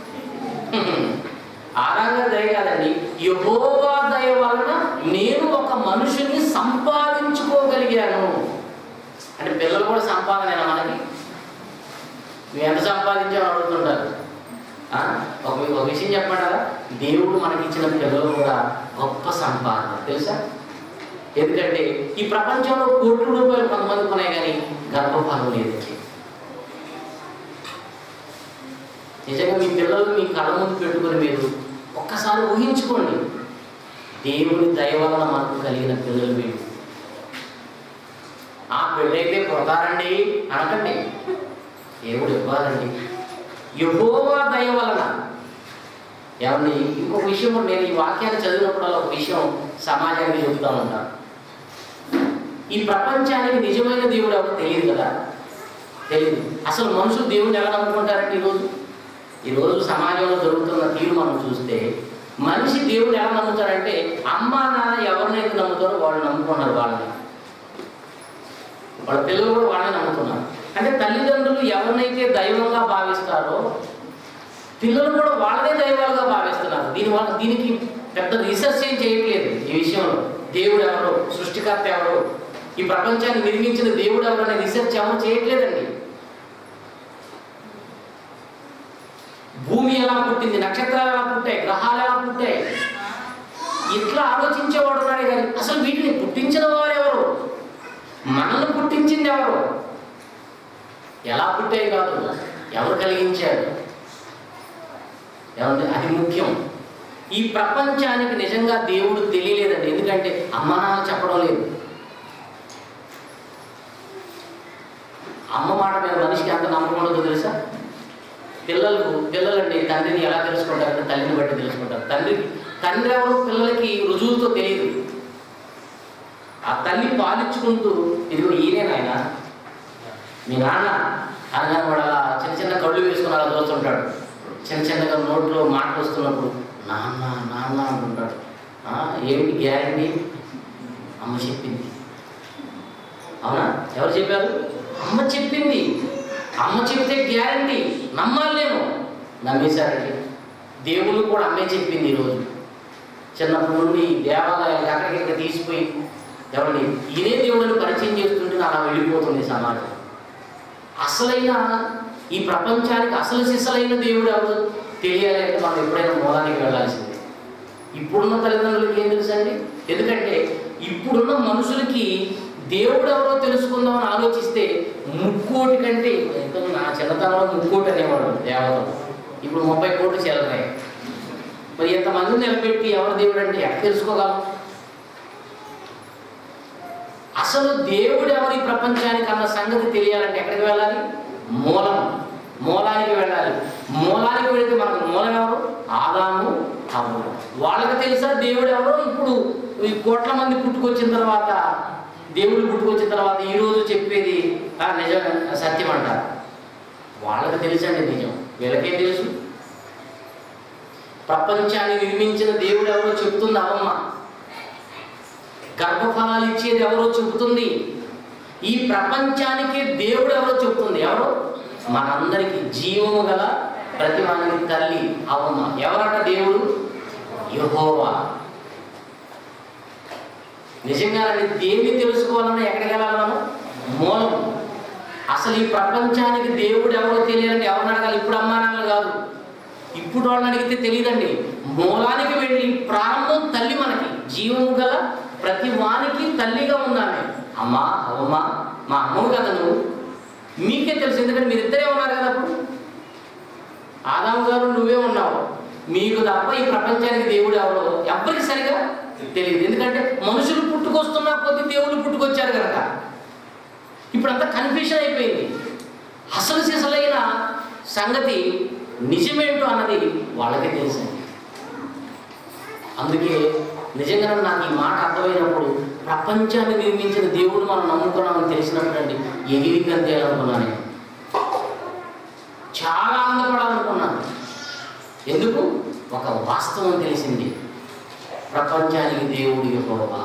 ఆదాం గారి దయ కాదండి. యెహోవా దయ వలన నేను ఒక మనుషుని సంపాదించుకోగలిగాను. అంటే పిల్లలు కూడా సంపాదన మనకి. మేము ఎంత సంపాదించామని అడుగుతుంటారు. ఒక ఒక విషయం చెప్పమంటారా, దేవుడు మనకిచ్చిన పిల్లలు కూడా గొప్ప సంపాదన తెలుసా? ఎందుకంటే ఈ ప్రపంచంలో కోట్ల రూపాయలు కొంతమందికి ఉన్నాయి కానీ గర్భఫలం లేదండి. నిజంగా మీ పిల్లలు మీ కళ్ళ ముందు పెట్టుకొని మీరు ఒక్కసారి ఊహించుకోండి, దేవుని దయ వలన మనకు కలిగిన పిల్లలు మీరు. ఆ పెళ్ళైతే పుడతారండి అనకండి, దేవుడు ఇవ్వాలండి. యెహోవా దయ వలన. ఏమండి ఇంకొక విషయం, నేను ఈ వాక్యాన్ని చదివినప్పుడల్లా ఒక విషయం సమాజానికి చెబుతూ ఉంటాను. ఈ ప్రపంచానికి నిజమైన దేవుడు ఎవరు తెలియదు కదా, తెలియదు. అసలు మనుషులు దేవుడిని ఎలా నమ్ముకుంటారంటే ఈరోజు ఈరోజు సమాజంలో జరుగుతున్న తీరు మనం చూస్తే మనిషి దేవుడు ఎలా నమ్ముతారంటే అమ్మా నాన్న ఎవరినైతే నమ్ముతారో వాళ్ళు నమ్ముకున్నారు, వాళ్ళని వాళ్ళ పిల్లలు కూడా వాళ్ళని నమ్ముతున్నారు. అంటే తల్లిదండ్రులు ఎవరినైతే దైవంగా భావిస్తారో పిల్లలు కూడా వాళ్ళనే దైవాలుగా భావిస్తున్నారు. దీనివల్ల దీనికి పెద్ద రీసెర్చ్ ఏం చేయట్లేదు ఈ విషయంలో. దేవుడు ఎవరు, సృష్టికర్త ఎవరు, ఈ ప్రపంచాన్ని నిర్మించిన దేవుడు ఎవరు అనే రీసెర్చ్ ఎవరు చేయట్లేదండి. భూమి ఎలా పుట్టింది, నక్షత్రాలు ఎలా పుట్టాయి, గ్రహాలు ఎలా పుట్టాయి, ఇట్లా ఆలోచించేవాడు ఉన్నాడే కానీ అసలు వీటిని పుట్టించిన వారు ఎవరు, మనల్ని పుట్టించింది ఎవరు, ఎలా పుట్టాయి కాదు, ఎవరు కలిగించారు, ఏమంటే అది ముఖ్యం. ఈ ప్రపంచానికి నిజంగా దేవుడు తెలియలేదండి. ఎందుకంటే అమ్మ నాన్న చెప్పడం లేదు. అమ్మ మాట మీద మనిషికి ఎంత నమ్మకం ఉండదో తెలుసా? పిల్లలకు పిల్లలండి తండ్రిని ఎలా తెలుసుకుంటారంటే తల్లిని బట్టి తెలుసుకుంటారు. తండ్రి తండ్రి ఎవరు పిల్లలకి రుజువులతో తెలియదు. ఆ తల్లి పాలించుకుంటూ ఇదిగో ఈయనే నాయన మీ నాన్న అనగానే వాడు అలా చిన్న చిన్న కళ్ళు వేసుకుని అలా చూస్తుంటాడు. చిన్న చిన్నగా నోట్లో మాటలు వస్తున్నప్పుడు నాన్న నాన్న అంటుంటాడు. ఏమిటి గ్యారంటీ? అమ్మ చెప్పింది. అవునా? ఎవరు చెప్పారు? అమ్మ చెప్పింది. అమ్మ చెప్తే గ్యారంటీ నమ్మాలేమో. నమ్మేశారండి. దేవుడు కూడా అమ్మే చెప్పింది. ఈరోజు చిన్నప్పటి నుండి దేవాలయాలు అక్కడికి తీసిపోయి ఎవరిని ఈయనే దేవుడిని పరిచయం చేస్తుంటే అలా వెళ్ళిపోతుంది సమాజం. అసలైన ఈ ప్రపంచానికి అసలు సిసలైన దేవుడు ఎవరు తెలియాలి అంటే మనం ఎప్పుడైనా మూలానికి వెళ్ళాల్సిందే. ఇప్పుడున్న తల్లిదండ్రులకి ఏం తెలుసండి? ఎందుకంటే ఇప్పుడున్న మనుషులకి దేవుడు ఎవరో తెలుసుకుందామని ఆలోచిస్తే ముక్కోటి కంటే ఎంతో నా చిన్నతనంలో ముక్కోటి అనేవాడు దేవతలు. ఇప్పుడు ముప్పై కోట్లు చెల్లరాయి. మరి ఎంతమందిని నిలబెట్టి ఎవరు దేవుడు అంటే ఎక్కడ తెలుసుకోగలం? అసలు దేవుడు ఎవరు ఈ ప్రపంచానికి అన్న సంగతి తెలియాలంటే ఎక్కడికి వెళ్ళాలి? మూలం మూలానికి వెళ్ళాలి. మూలానికి వెళితే మనకు మూలం ఎవరు? ఆదాము హవ్వ. వాళ్ళకి తెలుసా దేవుడు ఎవరో? ఇప్పుడు ఈ కోట్ల మంది పుట్టుకొచ్చిన తర్వాత దేవుడు పుట్టుకొచ్చిన తర్వాత ఈరోజు చెప్పేది నిజం సత్యం అంటారు. వాళ్ళకి తెలుసండి నిజం, వీళ్ళకేం తెలుసు? ప్రపంచాన్ని నిర్మించిన దేవుడు ఎవరో చెప్తుంది అవమ్మ. గర్భఫలాలు ఇచ్చేది ఎవరో చెబుతుంది. ఈ ప్రపంచానికి దేవుడు ఎవరో చెబుతుంది. ఎవరో? మనందరికీ జీవము గల ప్రతి వానికి తల్లి అవమ్మ. ఎవరట దేవుడు? యెహోవా. నిజంగా దేన్ని తెలుసుకోవాలన్నా ఎక్కడికి వెళ్ళాలి మనం? మూలం. అసలు ఈ ప్రపంచానికి దేవుడు ఎవరో తెలియాలంటే ఎవరిని అడగాలి? ఇప్పుడు అమ్మానాలు కాదు, ఇప్పుడు వాళ్ళని అడిగితే తెలియదండి. మూలానికి వెళ్ళి ప్రారంభం తల్లి మనకి జీవము గల ప్రతి వానికి తల్లిగా ఉందామె. అమ్మా అవమ్మ మా అమ్మవు కదా నువ్వు, మీకే తెలుసు. ఎందుకంటే మీరిద్దరే ఉన్నారు కదా. అప్పుడు ఆదాము గారు నువ్వే ఉన్నావు. మీకు తప్ప ఈ ప్రపంచానికి దేవుడు ఎవరో ఎవ్వరికి సరిగా తెలియదు. ఎందుకంటే మనుషులు పుట్టుకొస్తున్న కొద్ది దేవుళ్ళు పుట్టుకొచ్చారు కనుక ఇప్పుడు అంతా కన్ఫ్యూషన్ అయిపోయింది. అసలు సిసలైన సంగతి నిజమేంటో అన్నది వాళ్ళకే తెలుసు. అందుకే నిజంగా నాకు ఈ మాట అర్థమైనప్పుడు ప్రపంచాన్ని నిర్మించిన దేవుడు మనం నమ్ముకున్నామని తెలిసినప్పుడు అండి ఎగిరి గంతేయాలనుకున్నాను. నేను చాలా ఆనందపడాలనుకున్నాను. ఎందుకు? ఒక వాస్తవం తెలిసింది. ప్రపంచానికి దేవుడు యెహోవా.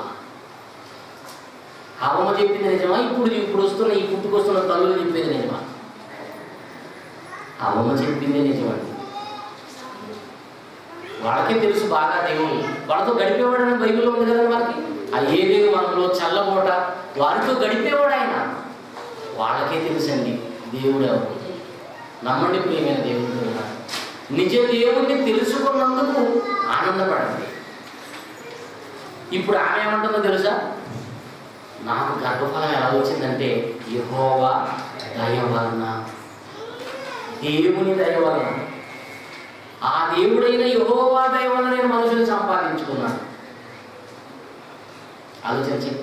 అవమ్మ చెప్పింది నిజమా? ఇప్పుడు ఇప్పుడు వస్తున్న ఈ పుట్టుకొస్తున్న తల్లులు చెప్పేది నిజమా? అమ్మమ్మ చెప్పిందే నిజమండి. వాళ్ళకే తెలుసు బాగా దేవుడు, వాళ్ళతో గడిపేవాడని బైబిల్లో ఉంది కదా మనకి. ఆ ఏదేవి మనలో చల్లబోట వారితో గడిపేవాడు ఆయన. వాళ్ళకే తెలుసండి దేవుడు ఎవరు. నమ్మండి ప్రియమైన దేవుడు, నిజ దేవుణ్ణి తెలుసుకున్నందుకు ఆనందపడండి. ఇప్పుడు ఆమె ఏమంటుందో తెలుసా? నాకు గర్భఫలం ఎలా వచ్చిందంటే యెహోవా దయ వలన, దేవుని దయ వలన, ఆ దేవుడైన యెహోవా దయ వలన నేను మనుషులు సంపాదించుకున్నాను. ఆలోచించండి.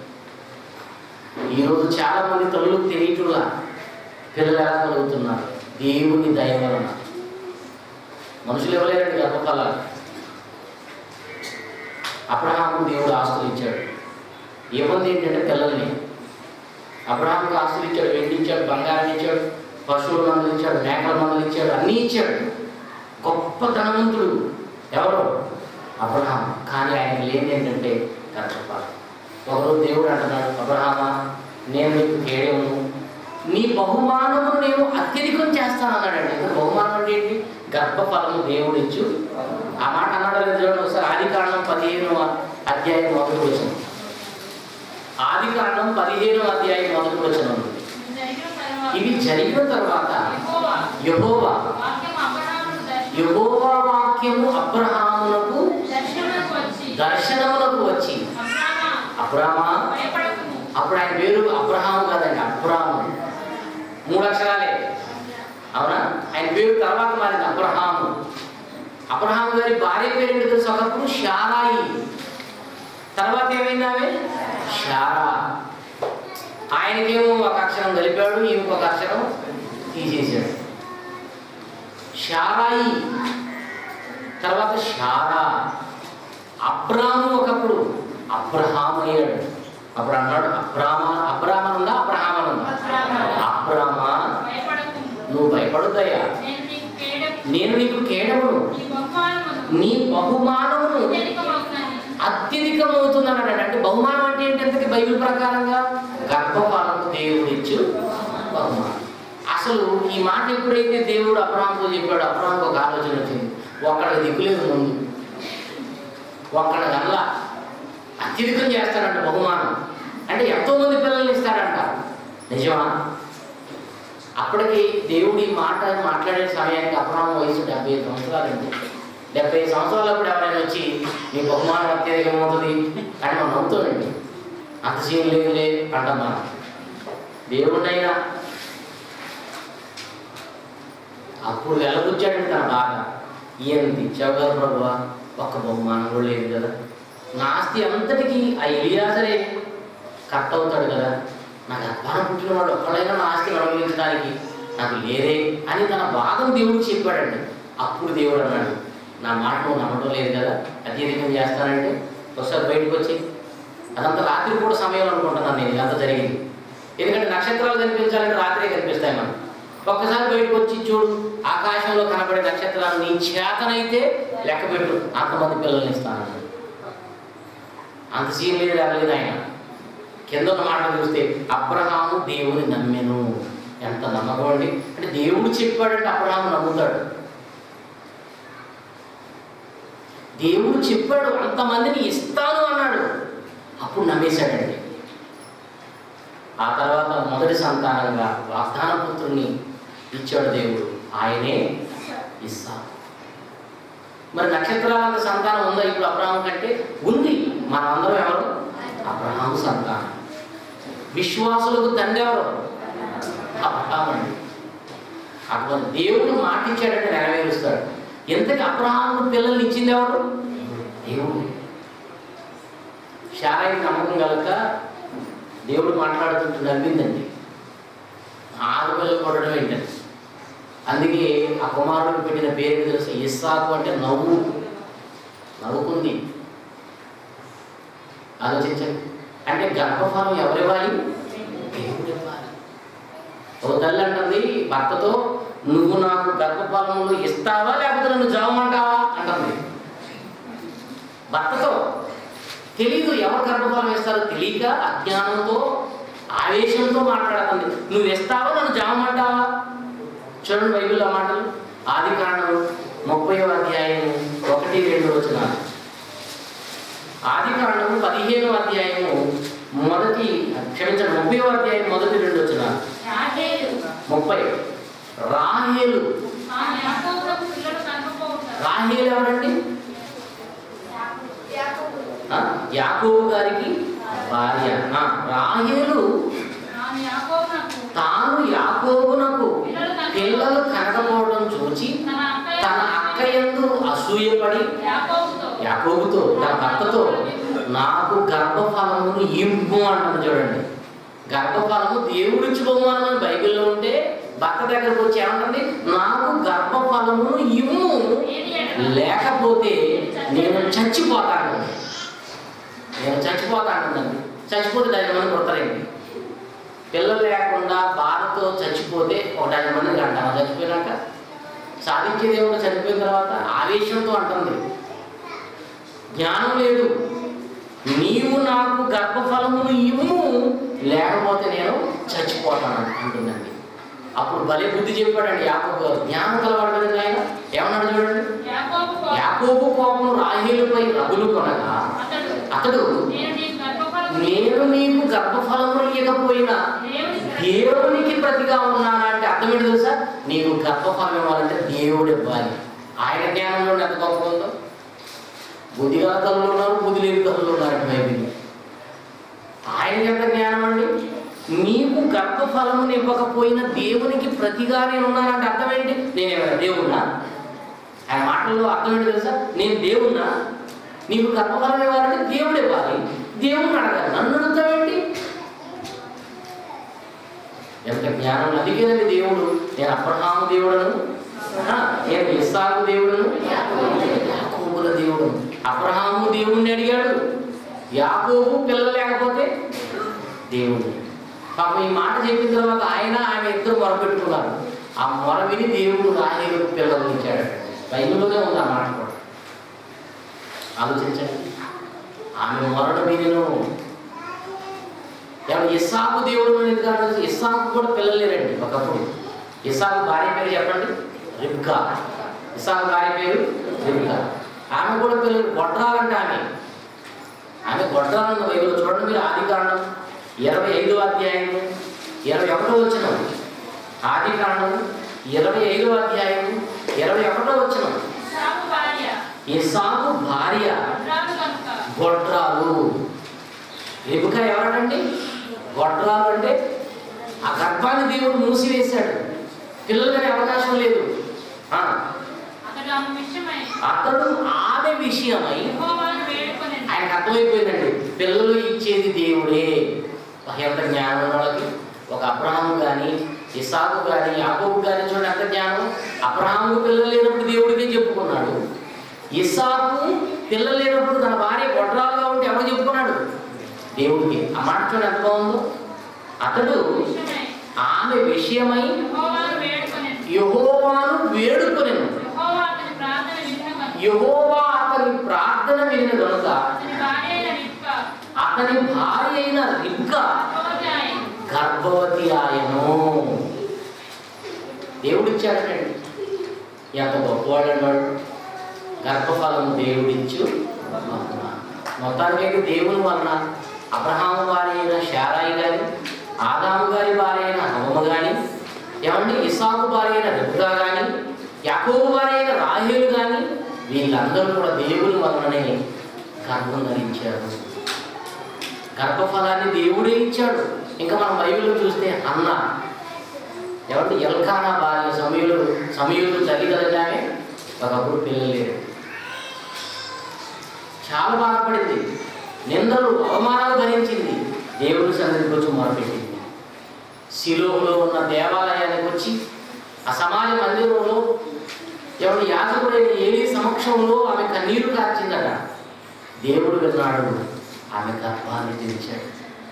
ఈరోజు చాలా మంది తల్లులకు తెలియటులా పిల్లలు ఎలా కలుగుతున్నారు? దేవుని దయ వలన. మనుషులు ఎవరైనా గర్భఫలాలు. అబ్రహాము దేవుడు ఆస్తులు ఇచ్చాడు. ఏమంది ఏంటంటే పిల్లల్ని. అబ్రహాముకు ఆస్తులు ఇచ్చాడు, వెండి ఇచ్చాడు, బంగారం ఇచ్చాడు, పశువుల మందులు ఇచ్చాడు, మేకల మందులు ఇచ్చాడు, అన్నీ ఇచ్చాడు. గొప్ప ధనవంతుడు ఎవరు? అబ్రహాము. కానీ ఆయనకి లేని ఏంటంటే గర్భఫలం. ఒకరోజు దేవుడు అంటున్నాడు, అబ్రహామా నేను నీకు కేడమును, నీ బహుమానము నేను అత్యధికం చేస్తాను అన్నాడండి. బహుమానం అంటే ఏంటి? గర్భఫలము దేవుడు ఇచ్చు. ఆ మాట అన్నాడు లేదు చూడండి ఒకసారి. ఆది కాండం పదిహేను అధ్యాయం మొదటి వచనం. ఆది కాండం పదిహేను అధ్యాయం మొదటి వచనం. ఇవి జరిగిన తర్వాత యెహోవా యెహోవా వాక్యము అబ్రహామునకు దర్శనములకు వచ్చి, అబ్రామా, అప్పుడు ఆయన పేరు అబ్రహాము కాదండి, అబ్రాము. మూడు అక్షరాలే, అవునా? ఆయన పేరు తర్వాత మారింది అబ్రహాము. అబ్రహాము గారి భార్య పేరు ఏంటి తెలుసు? ఒకప్పుడు షారాయి, తర్వాత ఏమైంది ఆమె? షారా. ఆయనకేమో ఒక అక్షరం కలిపాడు, ఈమెకు ఒక అక్షరం తీసేశాడు. షారాయి తర్వాత షారా. అబ్రాము ఒకప్పుడు అబ్రహాం అయ్యాడు. అప్పుడు అన్నాడు అబ్రామా, అబ్రామన్ ఉందా అబ్రహామన్ ఉందా? అబ్రామా నువ్వు భయపడుతాయా, నేను నీకు కేడమును, నీ బహుమానమును అత్యధికమవుతుంది అన్నాడు. అంటే బహుమానం అంటే ఏంటంటే బైబిల్ ప్రకారంగా గర్భఫలము దేవుడు ఇచ్చు బహుమానం. అసలు ఈ మాట ఎప్పుడైతే దేవుడు అబ్రహాంతో చెప్పాడు, అబ్రహాంకు ఒక ఆలోచన వచ్చింది. ఒక్కడికి దిక్కులేదు ముందు, ఒక్కడ వల్ల అత్యధికం చేస్తాడంట బహుమానం. అంటే ఎంతో మంది పిల్లల్ని ఇస్తాడంట. నిజమా? అప్పటికి దేవుడు ఈ మాట మాట్లాడే సమయానికి అబ్రహాము వయసు డెబ్బై ఐదు సంవత్సరాలండి. డెబ్బై ఐదు సంవత్సరాలప్పుడు ఎవరైనా వచ్చి మీ బహుమానం అత్యధికం అవుతుంది అని మనం నమ్ముతామండి. అంత సీన్ లేదులే అంటాం మనం. దేవుడినైనా అప్పుడు వెళ్ళబుచ్చాడండి తన బాగా. ఈయన తెచ్చావు కదా ప్రభు, ఒక్క బహుమానం కూడా లేదు కదా, నా ఆస్తి అంతటికి ఆ ఎలియాజరే కట్ అవుతాడు కదా, నాకు అబ్బానం పుట్టిన వాడు ఒక్కడైనా నా ఆస్తిని అనుభవించడానికి నాకు లేదే అని తన బాధను దేవుడికి చెప్పాడండి. అప్పుడు దేవుడు అన్నాడు, నా మాట నువ్వు నమ్మడం లేదు కదా, అత్యధికం చేస్తానంటే ఒకసారి బయటకు వచ్చి. అదంతా రాత్రి కూడా సమయం అనుకుంటున్నాను నేను ఇదంతా జరిగింది. ఎందుకంటే నక్షత్రాలు కనిపించాలంటే రాత్రే కనిపిస్తాయి మనం. ఒక్కసారి బయటకు వచ్చి చూడు, ఆకాశంలో కనబడే నక్షత్రాలు నీ చేతనైతే లెక్క పెట్టు, అంతమంది పిల్లల్ని ఇస్తానన్నాడు. అంత సీన్ లేదు రాలేదు ఆయన. కింద ఉన్న మాటలు చూస్తే అబ్రహాము దేవుని నమ్మెను. ఎంత నమ్మకం అండి! అంటే దేవుడు చెప్పాడంటే అబ్రహాము నమ్ముతాడు. దేవుడు చెప్పాడు అంతమందిని ఇస్తాను అన్నాడు, అప్పుడు నమ్మేశాడండి. ఆ తర్వాత మొదటి సంతానంగా వాగ్దాన పుత్రుని ఇచ్చాడు దేవుడు, ఆయనే ఇస్సాకు. మరి నక్షత్రాల సంతానం ఉందా ఇప్పుడు అబ్రహాము కంటే? ఉంది. మనమందరం ఎవరు? అబ్రహాము సంతానం. విశ్వాసులకు తండ్రి ఎవరు? అబ్రహాము అండి. అప్పుడు దేవుడు మాట ఇచ్చాడంటే నెరవేరుస్తాడు. ఎంతకి అబ్రహాము పిల్లల్ని ఇచ్చింది ఎవరు? దేవుడు. శారాయి నమ్మకం కనుక దేవుడు మాట్లాడుతుంటే నవ్విందండి. ఆరు పిల్లలు కొట్టడం ఏంటండి. అందుకే ఆ కుమారుడు పెట్టిన పేరు తెలుసు, ఇస్సాకు అంటే నవ్వు. నవ్వుకుంది. ఆలోచించండి. అంటే గర్భఫలం ఎవరివ్వాలి? దేవుడు ఇవ్వాలి. ఓ తల్లి అంటుంది భర్తతో, నువ్వు నాకు గర్భఫలములు ఇస్తావా లేకపోతే నన్ను జావమంటావా అంటుంది భర్తతో. తెలీదు ఎవరు గర్భఫలం ఇస్తారో తెలియక అజ్ఞానంతో ఆవేశంతో మాట్లాడుతుంది. నువ్వు ఇస్తావా నన్ను జావమంటావా? చూడండి బైబిల్లో మాటలు. ఆది కాండము ముప్పైవ అధ్యాయము ఒకటి రెండు వచనాలు. ఆది కాండము పదిహేనవ అధ్యాయము మొదటి క్షమించండి ముప్పైవ అధ్యాయం మొదటి రెండు వచనాలు. ముప్పై. రాహేలు. రాహేలు ఎవరండి? యాకోబు గారికి భార్య. రాహేలు తాను యాకోబునకు పిల్లలు కనకపోవడం చూచి తన అక్క యందు అసూయపడి యాకోబుతో తన భర్తతో నాకు గర్భఫలమును ఇమ్ము అంటుంది. చూడండి, గర్భఫలము దేవుడిచ్చి బహుమానం బైబిల్లో ఉంటే భర్త దగ్గరకు వచ్చి ఏమంటుంది? నాకు గర్భఫలమును ఇమ్ము, లేకపోతే నేను చచ్చిపోతాను, నేను చచ్చిపోతానండి. చచ్చిపోతే డెబ్బై మంది పుడతారండి. పిల్లలు లేకుండా బాధతో చచ్చిపోతే ఒక డెబ్బై మందికి అంటాను. చచ్చిపోయినాక సాధించేది ఏమో చనిపోయిన తర్వాత ఆవేశంతో అంటుంది, జ్ఞానం లేదు, నీవు నాకు గర్భఫలమును ఇమ్ము, లేకపోతే నేను చచ్చిపోతాను అంటుందండి. అప్పుడు భలే బుద్ధి చెప్పాడండి యాకోబు గారు. జ్ఞానం కలవాడు కదండి ఆయన. ఏమన్నాడు చూడండి, యాకోబు కోపం రాహేలుపై రగులు కొనగా అతడు నేను నీకు గర్భఫలములు ఇవ్వకపోయినా దేవునికి ప్రతిగా ఉన్నానా అంటే అర్థం ఏంటి తెలుసా? నీకు గర్భఫలం ఇవ్వాలంటే దేవుడు ఇవ్వాలి. ఆయన జ్ఞానంలో ఎంత గొప్ప ఉందో. బుద్ధిగల తల్లులు ఉన్నారు, బుద్ధి లేని తల్లులు ఉన్నారు బైబిల్. ఆయన ఎంత జ్ఞానం అండి. నీకు గర్భఫలమును ఇవ్వకపోయినా దేవునికి ప్రతిగా నేను ఉన్నానంటే అర్థం ఏంటి? నేనేమైనా దేవుణ్ణా? ఆయన మాటల్లో అర్థం ఏంటి తెలుసా? నేను దేవుణ్ణా? నీకు గర్భఫలం ఇవ్వాలంటే దేవుడు ఇవ్వాలి, దేవుణ్ణి అడగాలి, నన్ను అడుగుతావేంటి? ఎంత జ్ఞానం. అందుకేనండి దేవుడు నేను అబ్రహాము దేవుడను, నేను ఇస్సాకు దేవుడను, యాకోబుల దేవుడు. అబ్రహాము దేవుణ్ణి అడిగాడు, యాకోబు పిల్లలు లేకపోతే దేవుణ్ణి. పాపం ఈ మాట చెప్పిన తర్వాత ఆయన ఆమె ఇద్దరు మొరపెట్టుకున్నారు. ఆ మొర విని దేవుడు రాహేలుకు పిల్లలు ఇచ్చాడు. బైబిల్లోనే ఉంది ఆ మాట కూడా. ఆలోచించండి, ఆమె మొరను వినిను. ఎవరు? ఇస్సాకు దేవుడు ఎందుకంటే ఇస్సాకు కూడా పిల్లలు లేరండి ఒకప్పుడు. ఇస్సాకు భార్య పేరు చెప్పండి, రిబ్కా. ఇస్సాకు భార్య పేరు రిబ్కా. ఆమె కూడా పిల్లలు గొడ్రాలంటే ఆమె ఆమె గొడ్రాలను బైబిల్లో చూడండి మీరు. ఆది కాండం ఇరవై ఐదవ అధ్యాయం ఇరవై ఒకటో వచనం. ఆది కాండం ఇరవై ఐదవ అధ్యాయం ఇరవై ఒకటో వచనం. ఇస్సాకు భార్య గొడ్రాలు. రిబ్కా ఎవరండి? గొడ్రాలు అంటే ఆ గర్భాన్ని దేవుడు మూసివేశాడు, పిల్లలకి అవకాశం లేదు. అతడు ఆమె విషయమై ఆయనకు అర్థమైపోయిందండి, పిల్లలు ఇచ్చేది దేవుడే. ఎంత జ్ఞానం వాళ్ళకి. ఒక అబ్రహాము కానీ ఇస్సాకు కానీ యాకోబు కానీ చూడండి ఎంత జ్ఞానం. అబ్రహాము పిల్లలు లేనప్పుడు దేవుడికే చెప్పుకున్నాడు. ఇస్సాకు పిల్లలు లేనప్పుడు తన భార్య గొడ్రాలుగా ఉంటే ఎవరు చెప్పుకున్నాడు? దేవుడికి. ఆ మాట చూడండి ఎంత బాగుందో. అతడు ఆమె విషయమై యెహోవాను వేడుకొనెను. యెహోవా అతని ప్రార్థన వినిన కనుక అతని భార్య అయిన రిబ్కా గర్భవతి ఆయను. దేవుడిచ్చాడండి. ఎంత గొప్పవాడు అన్నాడు. గర్భఫలం దేవుడిచ్చు. మొత్తానికైతే దేవుని వలన అబ్రహాము భార్య అయిన శారాయి కానీ, ఆదాము గారి భార్య అయిన హవ్వ కానీ, ఏమండి ఇస్సాకు భార్య అయిన రిబ్కా కానీ, యాకోబు భార్య అయిన రాహేలు కానీ, వీళ్ళందరూ కూడా దేవుని వలననే గర్భం ధరించారు. గర్భఫలాన్ని దేవుడే ఇచ్చాడు. ఇంకా మనం బైబిల్లో చూస్తే అన్న ఎవరి ఎల్కానా భార్య సమయులు సమయులు తల్లి కదలామే ఒకప్పుడు పిల్లలు లేరు. చాలా బాధపడింది, నిందలు అవమానాలు భరించింది. దేవుని సన్నిధికి వచ్చి మొరపెట్టింది. శిలోహులో ఉన్న దేవాలయానికి వచ్చి ఆ సమాజ మందిరంలో ఎవరి యాజకుడైన ఏలీ సమక్షంలో ఆమె కన్నీరు కార్చిందట. దేవుడు విన్నాడు, ఆమె గర్భాన్ని తెరిచాడు.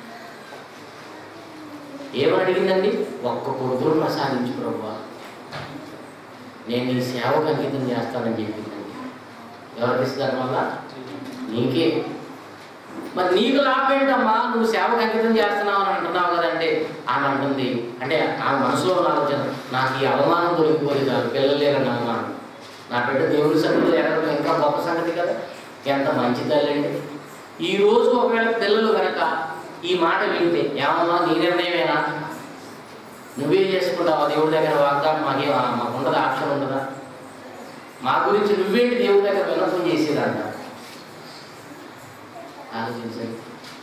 ఏమని అడిగిందండి? ఒక్క కొడుకును ప్రసాదించు ప్రభువా, నేను నీ సేవకు అంకితం చేస్తానని చెప్పిందండి. ఎవరికి ఇస్తారు? వల్ల నీకే. మరి నీకు లాభం ఏంటమ్మా, నువ్వు సేవకు అంకితం చేస్తున్నావు అని అంటున్నావు కదంటే ఆమె అంటుంది, అంటే ఆమె మనసులో ఉన్న ఆలోచన, నాకు ఈ అవమానం దొరికిపోయి కాదు, పిల్లలు లేరని అవమానం, నా బిడ్డ దేవుడి సంగతి ఎక్కడం ఇంకా గొప్ప సంగతి కదా, ఎంత మంచి తల్లండి. ఈరోజు ఒకవేళ పిల్లలు కనుక ఈ మాట వింటే, ఏమమ్మా నీ నిర్ణయమేనా, నువ్వే చేసుకుంటావా దేవుడి దగ్గర వాగ్దానం, మాకే మాకు ఉండదు, ఆప్షన్ ఉండదా, మా గురించి నువ్వేంటి దేవుడి దగ్గర విన్నపం చేసేదంట. ఆలోచించండి.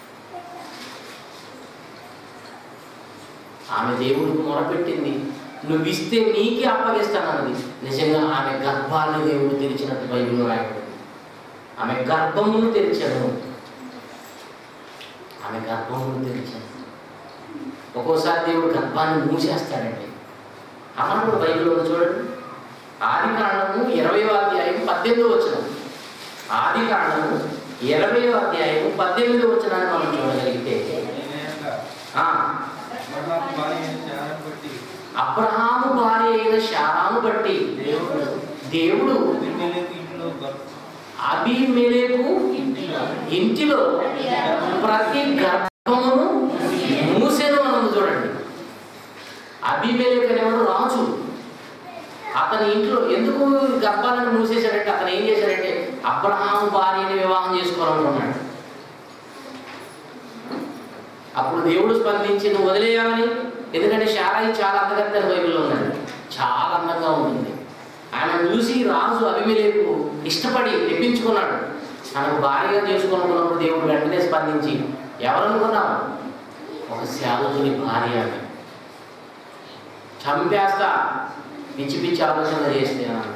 ఆమె దేవుడికి మొరపెట్టింది, నువ్వు ఇస్తే నీకే అప్పగిస్తానన్నది. నిజంగా ఆమె గర్భాన్ని దేవుడు తెరిచినట్టు బైబిల్లో రాయబడింది. ఆమె గర్భమును తెరిచాను, ఆమె గర్భమును తెరిచాను. ఒక్కోసారి దేవుడు గర్భాన్ని మూసేస్తాడండి. అన్నప్పుడు బైబిల్లో చూడండి, ఆది కాండము ఇరవయో అధ్యాయం పద్దెనిమిది వచనం, ఆది కాండము ఇరవయో అధ్యాయం పద్దెనిమిది వచనాన్ని మనం చూడగలిగితే, అబ్రహాము భార్య అయిన శారాను బట్టి దేవుడు అబీమెలెకు ఇంటిలో ప్రతి గర్భమును మూసెను అన్నది చూడండి. అబీమెలెకు అనేవాడు రాజు. అతని ఇంట్లో ఎందుకు గర్భాలను మూసేశాడంటే, అతను ఏం చేశాడంటే అబ్రహాము భార్యని వివాహం చేసుకోవాలనుకున్నాడు. అప్పుడు దేవుడు స్పందించి నువ్వు వదిలేయాలని, ఎందుకంటే శారాయి చాలా అందగత్తె బైబిల్లో ఉన్నది, చాలా అందంగా ఉంటుంది. ఆయన చూసి రాజు అబీమెలెకు ఇష్టపడి తెప్పించుకున్నాడు. తనకు భార్యగా చేసుకున్నప్పుడు దేవుడు వెంటనే స్పందించి, ఎవరనుకున్నావు, ఒక సేవకుని భార్య అని, చంపేస్తా పిచ్చి పిచ్చి ఆలోచన చేస్తే అన్నాడు.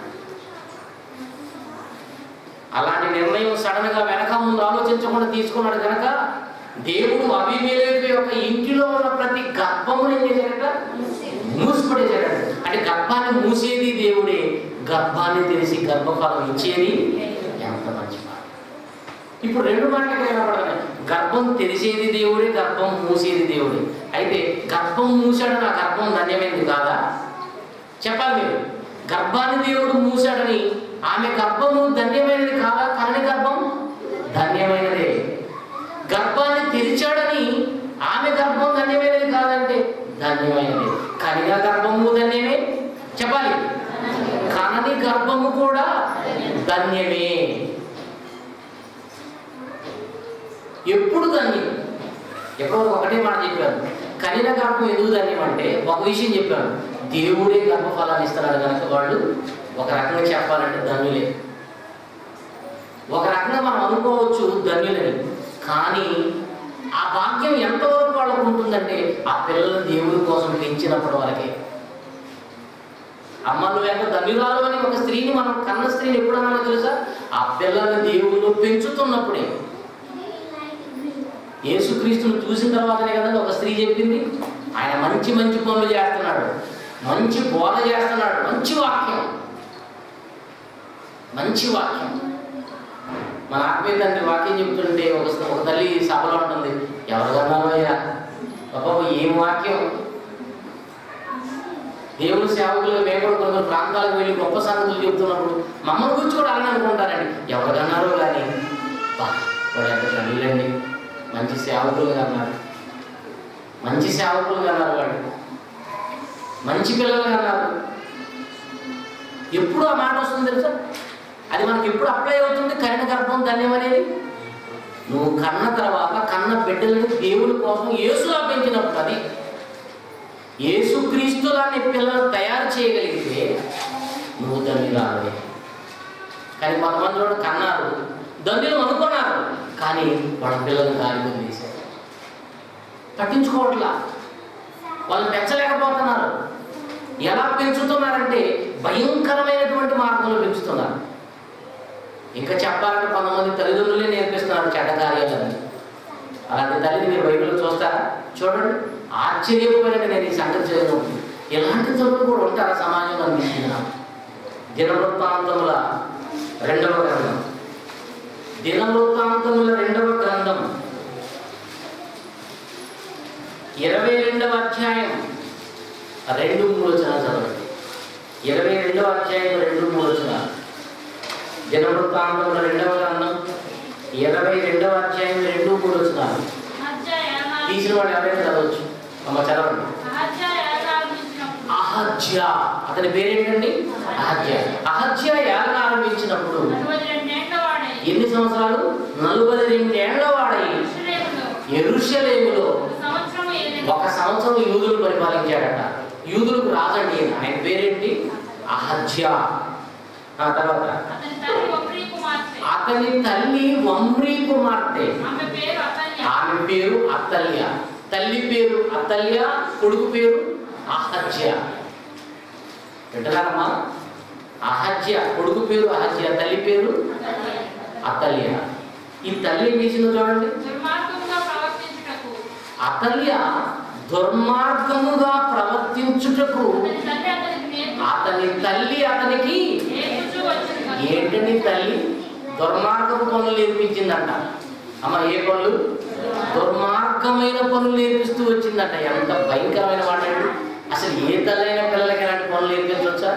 అలాంటి నిర్ణయం సడన్ గా వెనక ముందు ఆలోచించకుండా తీసుకున్నాడు కనుక దేవుడు అబీమెలెకు యొక్క ఇంటిలో ఉన్న ప్రతి గర్భముని ఏం చేశాడట, మూసిపడేశాడు. అంటే గర్భాన్ని మూసేది దేవుడే, గర్భాన్ని తెలిసి గర్భఫలం ఇచ్చేది ఎంత మంచి మాట. ఇప్పుడు రెండు మాటలు వినపడతాయి, గర్భం తెరిచేది దేవుడే, గర్భం మూసేది దేవుడే. అయితే గర్భం మూసాడు, నా గర్భం ధన్యమైంది కాదా చెప్పాలి మీరు. గర్భాన్ని దేవుడు మూసాడని ఆమె గర్భము ధన్యమైనది కాదా, కనని గర్భం ధన్యమైనదే. గర్భాన్ని తెరిచాడని ఆమె గర్భం ధన్యమైనది కాదంటే ధన్యమైనది. కనిన గర్భము ధన్యమే చెప్పాలి, కనని గర్భము కూడా ధన్యమే. ఎప్పుడు ధన్యం, ఎప్పుడో ఒకటే మాట చెప్పారు, కనిన గర్భం ఎందుకు ధన్యం అంటే ఒక విషయం చెప్పాను, దేవుడే గర్భఫలాన్ని ఇస్తున్నాడు కనుక వాళ్ళు ఒక రకంగా చెప్పాలంటే ధన్యులే. ఒక రకంగా మనం అనుకోవచ్చు ధన్యులని, కానీ ఆ భాగ్యం ఎంతవరకు వాళ్ళకు ఉంటుందంటే ఆ పిల్లలను దేవుడి కోసం పెంచినప్పుడు వాళ్ళకి. అమ్మ నువ్వు ఎంత ధన్యురాలు అని ఒక స్త్రీని, మనం కన్న స్త్రీని ఎప్పుడన్నా తెలుసా, ఆ పిల్లల్ని దేవుడు పెంచుతున్నప్పుడే. యేసుక్రీస్తుని చూసిన తర్వాతనే కదండి ఒక స్త్రీ చెప్పింది, ఆయన మంచి మంచి పనులు చేస్తున్నాడు, మంచి బోధ చేస్తున్నాడు, మంచి వాక్యం, మంచి వాక్యం. మన ఆత్మీయ తండ్రి వాక్యం చెప్తుంటే ఒక ఒక తల్లి సభలో ఉంటుంది, ఎవరు కన్నారో అయ్యా బాబా ఏం వాక్యం. దేవుని సేవకులుగా మేము కూడా కొన్ని ప్రాంతాలకు వెళ్ళి గొప్ప సంగతులు చెప్తున్నప్పుడు మమ్మల్ని గురించి కూడా అలానే అనుకుంటారండి, ఎవరు కన్నారో కానీ వాడు ఎంత తల్లిలండి, మంచి సేవకులు కన్నారు, మంచి సేవకులు కన్నారు, వాడు మంచి పిల్లలు కన్నారు. ఎప్పుడు ఆ మాట వస్తుంది తెలుసా, అది మనకి ఎప్పుడు అప్లై అవుతుంది, కన్న గర్భం ధన్యం అనేది. నువ్వు కన్న తర్వాత కన్న బిడ్డలని దేవుని కోసం యేసులా పెంచినప్పుడు, అది యేసుక్రీస్తులాని పిల్లలు తయారు చేయగలిగితే నువ్వు ధన్యురాలే. కానీ కొంతమంది కూడా కన్నారు, ధన్యులు అనుకున్నారు, కానీ వాళ్ళ పిల్లలను దారి తీశారు, పట్టించుకోవట్లా, వాళ్ళు పెంచలేకపోతున్నారు. ఎలా పెంచుతున్నారంటే భయంకరమైనటువంటి మార్గంలో పెంచుతున్నారు. ఇంకా చెప్పాలంటే కొంతమంది తల్లిదండ్రులే నేర్పిస్తున్నారు చెడ్డ కార్యాలని. అలాంటి తల్లిని మీరు బైబిల్లో చూస్తారా? చూడండి, ఆశ్చర్యపోయిన నేను ఈ సంగతి చదివినప్పుడు ఎలాంటి తల్లులు కూడా ఉంటారా సమాజంలో అనిపించింది నాకు. దినవృత్తాంతముల రెండవ గ్రంథం, దినవృత్తాంతముల రెండవ గ్రంథం ఇరవై రెండవ అధ్యాయం రెండు మూడు వచనాలు చదవండి. ఇరవై రెండవ అధ్యాయం రెండు మూడు వచనాలు. దినవృత్తాంతముల రెండవ గ్రంథం ఇరవై రెండవ అధ్యాయం రెండు మూడు వచ్చినారు తీసిన వాడు ఎవరైనా చదవచ్చు. అమ్మ చదవండి. అహజ్యా, అతని పేరేంటండి? అహజ్యా. అహజ్యా ఏలన ఆరంభించినప్పుడు ఎన్ని సంవత్సరాలు? నలభై రెండేళ్ల వాడై యెరూషలేములో ఒక సంవత్సరం యూదులు పరిపాలించాడట. యూదులకు రాజండి ఈయన. ఆయన పేరేంటి? అహజ్యా. ఆ తర్వాత అతని తల్లి ఒమ్రీ కుమార్తె, ఆమె పేరు అతల్య. తల్లి పేరు అతల్య, కొడుకు పేరు అహజ్యా. వింటున్నారమ్మా? అహజ్యా కొడుకు పేరు అహజ్యా, తల్లి పేరు అతల్య. ఈ తల్లి ఏం చేసిందో చూడండి. అతల్య దుర్మార్గముగా ప్రవర్తించుటకు అతని తల్లి అతనికి ఏంటని తల్లి దుర్మార్గపు పనులు నేర్పించిందంట. అమ్మ ఏ పనులు? దుర్మార్గమైన పనులు నేర్పిస్తూ వచ్చిందంట. ఎంత భయంకరమైన వాడండి. అసలు ఏ తల్లైన పిల్లలకి ఇలాంటి పనులు నేర్పించవచ్చా?